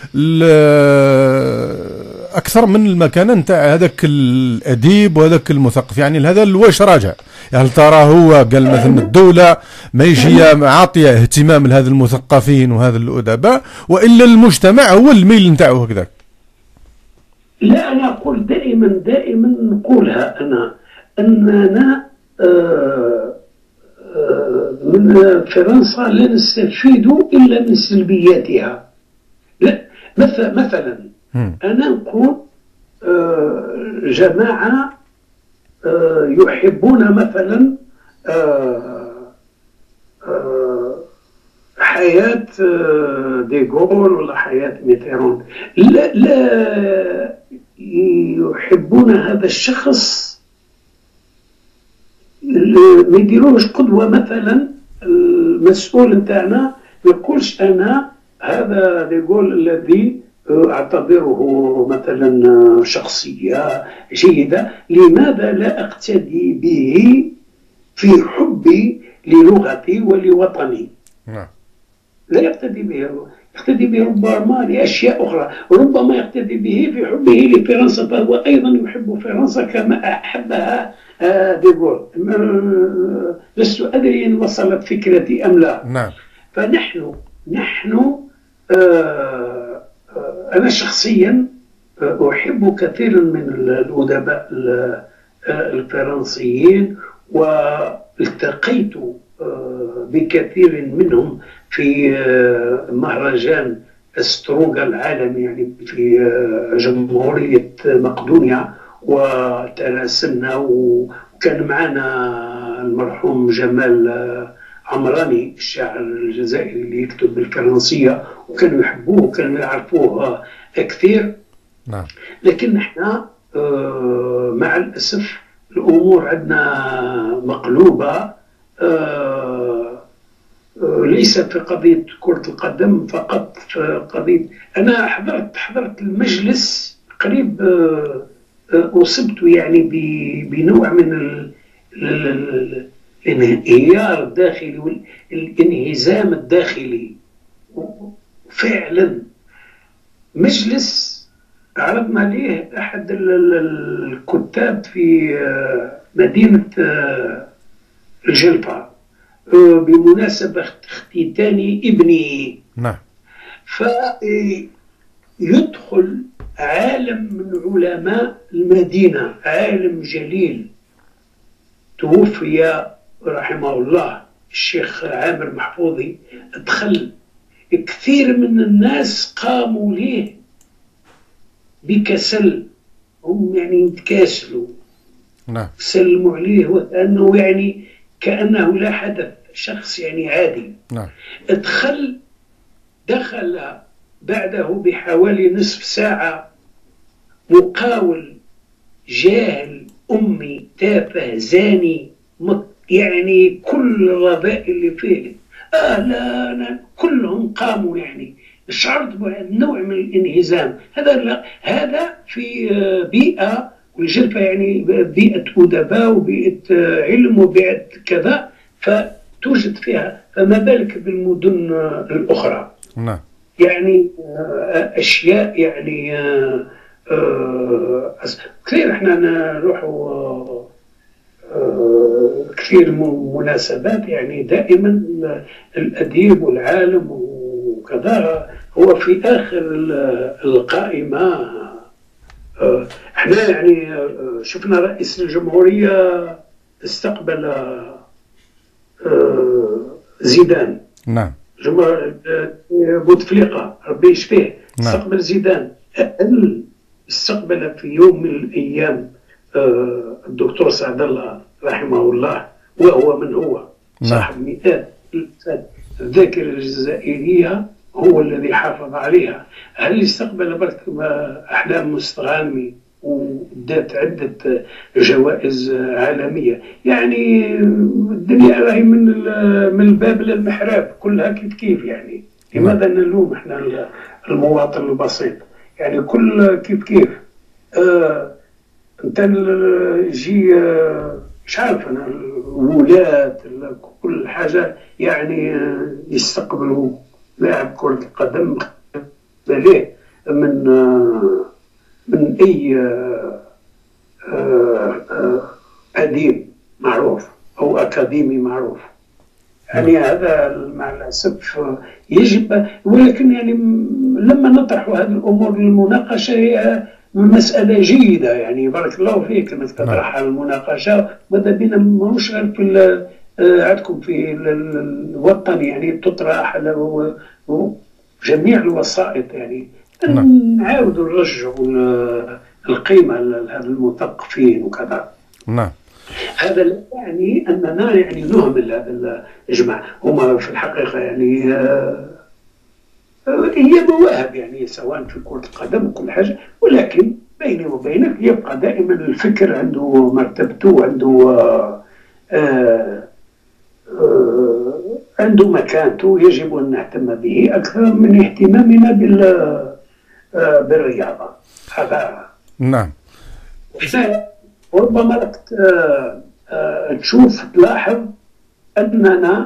S2: أكثر من المكانة نتاع هذاك الأديب وهذاك المثقف. يعني هذا الواش راجع، يعني ترى هو قال مثلا الدولة ما يجي عاطية اهتمام لهذا المثقفين وهذا الأدباء، وإلا المجتمع هو الميل نتاعه هكذاك.
S3: لا، أنا أقول دائما دائما نقولها أنا أننا آه آه من فرنسا لا نستفيد إلا من سلبياتها. لا، مثلا مثلا أنا نقول آه جماعة آه يحبون مثلا آه آه حياة آه ديغول ولا حياة ميتيرون، لا لا يحبون هذا الشخص، ما يديروش قدوة. مثلا المسؤول نتاعنا ما يقولش أنا هذا ديغول الذي أعتبره مثلا شخصية جيدة، لماذا لا أقتدي به في حبي للغتي ولوطني؟ لا يقتدي به، يقتدي به ربما لأشياء أخرى، ربما يقتدي به في حبه لفرنسا، فهو أيضا يحب فرنسا كما أحبها ديغول. لست أدري إن وصلت فكرتي أم لا.
S2: نعم.
S3: فنحن نحن آه أنا شخصيا أحب كثيرا من الأدباء الفرنسيين، والتقيت بكثير منهم في مهرجان ستروغا العالمي، يعني في جمهورية مقدونيا، وتراسلنا، وكان معنا المرحوم جمال عمراني الشاعر الجزائري اللي يكتب بالفرنسية، وكانوا يحبوه وكانوا يعرفوه كثير.
S2: نعم.
S3: لكن احنا مع الأسف الأمور عندنا مقلوبة، ليس في قضية كرة القدم فقط، في قضية أنا حضرت حضرت المجلس قريب، أصبت يعني بنوع من ال الانهيار الداخلي والانهزام الداخلي. فعلا مجلس عرضنا عليه أحد الكتاب في مدينة الجلفة بمناسبة اختتان ابني.
S2: نعم.
S3: فيدخل عالم من علماء المدينة، عالم جليل توفي رحمه الله، الشيخ عامر محفوظي. دخل كثير من الناس قاموا ليه بكسل، هم يعني يتكاسلوا.
S2: نعم.
S3: سلموا عليه وأنه يعني كأنه لا حدث، شخص يعني عادي.
S2: نعم.
S3: دخل دخل بعده بحوالي نصف ساعة مقاول جاهل أمي تافه زاني، يعني كل الرذائل اللي فيه. آه لا أنا كلهم قاموا، يعني شعرت بنوع من الانهزام. هذا لا، هذا في بيئة والجلفة يعني بيئة أدباء وبيئة علم وبيئة كذا، فتوجد فيها، فما بالك بالمدن الأخرى.
S2: نعم.
S3: يعني أشياء يعني كثير احنا نروحوا كثير مناسبات، يعني دائما الأديب والعالم وكذا هو في آخر القائمة. احنا يعني شفنا رئيس الجمهورية استقبل زيدان.
S2: نعم.
S3: بوتفليقة ربي يشفيه.
S2: نعم.
S3: استقبل زيدان. هل استقبل في يوم من الأيام الدكتور سعد الله رحمه الله، وهو من هو صاحب مئات الذاكرة الجزائرية، هو الذي حافظ عليها. هل استقبل برك أحلام مستغانمي ودات عدة جوائز عالمية؟ يعني الدنيا راهي من من الباب للمحراب، كلها كيف كيف. يعني لماذا نلوم احنا المواطن البسيط؟ يعني كل كيف كيف. آه انت يجي آه مش عارف انا الولاد كل حاجة يعني يستقبلوا لاعب كرة القدم ليه من آه من أي أديب معروف أو أكاديمي معروف. يعني هذا مع الأسف يجب، ولكن يعني لما نطرح هذه الأمور للمناقشة هي مسألة جيدة. يعني بارك الله فيك أنك تطرح المناقشة، ماذا بينا ماهوش غير في عندكم في الوطن، يعني تطرح جميع الوسائط، يعني نعاودوا نرجعوا القيمة لهذا المثقفين وكذا.
S2: نعم.
S3: هذا لا يعني أننا يعني نهمل هذا الجماعة، هما في الحقيقة يعني هي مواهب، يعني سواء في كرة القدم وكل حاجة، ولكن بيني وبينك يبقى دائما الفكر عنده مرتبته، عنده آه آه عنده مكانته، يجب أن نهتم به أكثر من اهتمامنا بال بالرياضة. هذا
S2: نعم.
S3: وربما لك تشوف تلاحظ أننا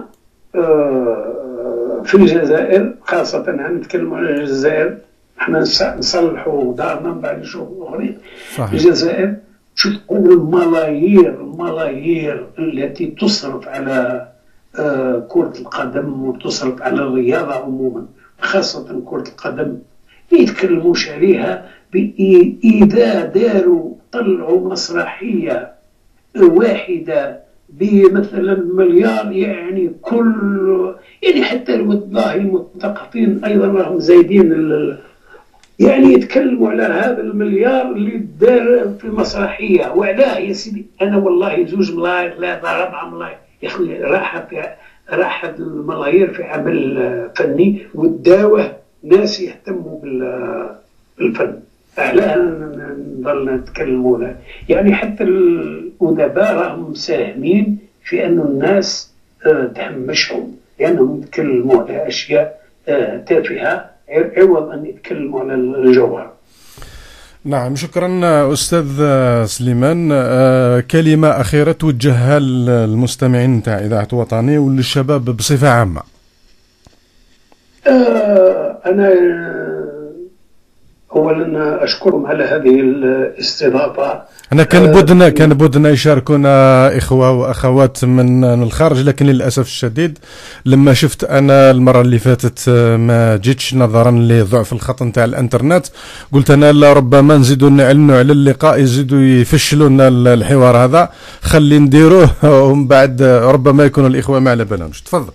S3: في الجزائر خاصة، نتكلم عن الجزائر، احنا نصلحوا دارنا من بعد نشوف الآخرين. في الجزائر شوف الملايير الملايير التي تصرف على كرة القدم وتصرف على الرياضة عموما، خاصة كرة القدم. ما يتكلموش عليها. إذا داروا طلعوا مسرحية واحدة بمثلا مليار، يعني كل يعني حتى والله المثقفين أيضا راهم زايدين، يعني يتكلموا على هذا المليار اللي دار في المسرحية. وعلاه يا سيدي؟ أنا والله زوج ملاير ثلاثة أربعة ملاير يا أخي راح في راح الملايير في عمل فني، والدعوة ناس يهتموا بالفن. علاه نضل نتكلموا له؟ يعني حتى الأدباء راهم مساهمين في أن الناس تهمشهم، لأنهم يتكلموا على أشياء تافهة عوض أن يتكلموا على الجوهر.
S2: نعم، شكرا أستاذ سليمان. كلمة أخيرة توجهها للمستمعين تاع إذاعة وطني وللشباب بصفة عامة.
S3: أنا أولا أولا أشكرهم على هذه الاستضافة.
S2: أنا كان بودنا كان بودنا يشاركونا إخوة وأخوات من الخارج، لكن للأسف الشديد لما شفت أنا المرة اللي فاتت ما جيتش نظرا لضعف الخط نتاع الإنترنت، قلت أنا لا ربما نزيدوا نعلنوا على اللقاء يزيدوا يفشلوا لنا الحوار هذا، خلي نديروه ومن بعد ربما يكونوا الإخوة ما على بالهمش. تفضل.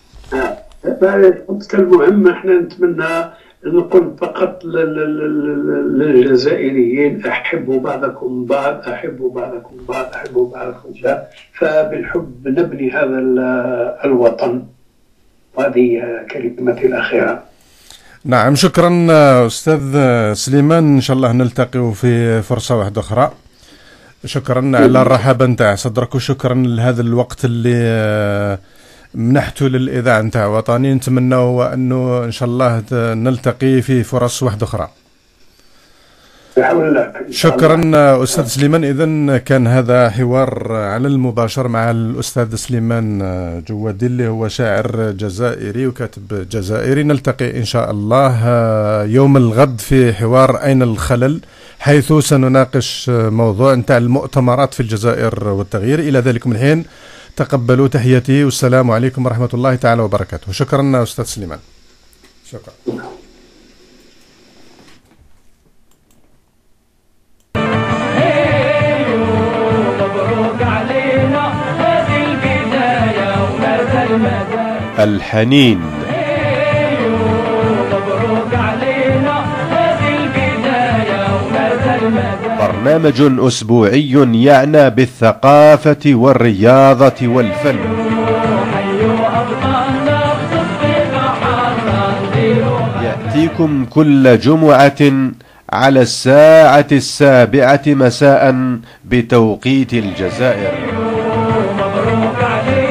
S3: المهم احنا نتمنى نقول فقط للجزائريين احبوا بعضكم بعض، احبوا بعضكم بعض، احبوا بعضكم بعض، فبالحب نبني هذا الوطن. وهذه كلمتي الاخيره.
S2: نعم، شكرا استاذ سليمان، ان شاء الله نلتقي في فرصه واحده اخرى. شكرا على الرحابه نتاع صدرك، وشكرا لهذا الوقت اللي منحته للإذاعة نتاع وطني. نتمنى أنه إن شاء الله نلتقي في فرص واحدة أخرى. شكرا أستاذ سليمان. إذن كان هذا حوار على المباشر مع الأستاذ سليمان جوادي اللي هو شاعر جزائري وكاتب جزائري. نلتقي إن شاء الله يوم الغد في حوار أين الخلل، حيث سنناقش موضوع نتاع المؤتمرات في الجزائر والتغيير. إلى ذلكم الحين تقبلوا تحياتي والسلام عليكم ورحمة الله تعالى وبركاته. شكرا أستاذ سليمان. شكرا.
S1: الحنين. برنامج أسبوعي يعنى بالثقافة والرياضة والفن. يأتيكم كل جمعة على الساعة السابعة مساء بتوقيت الجزائر.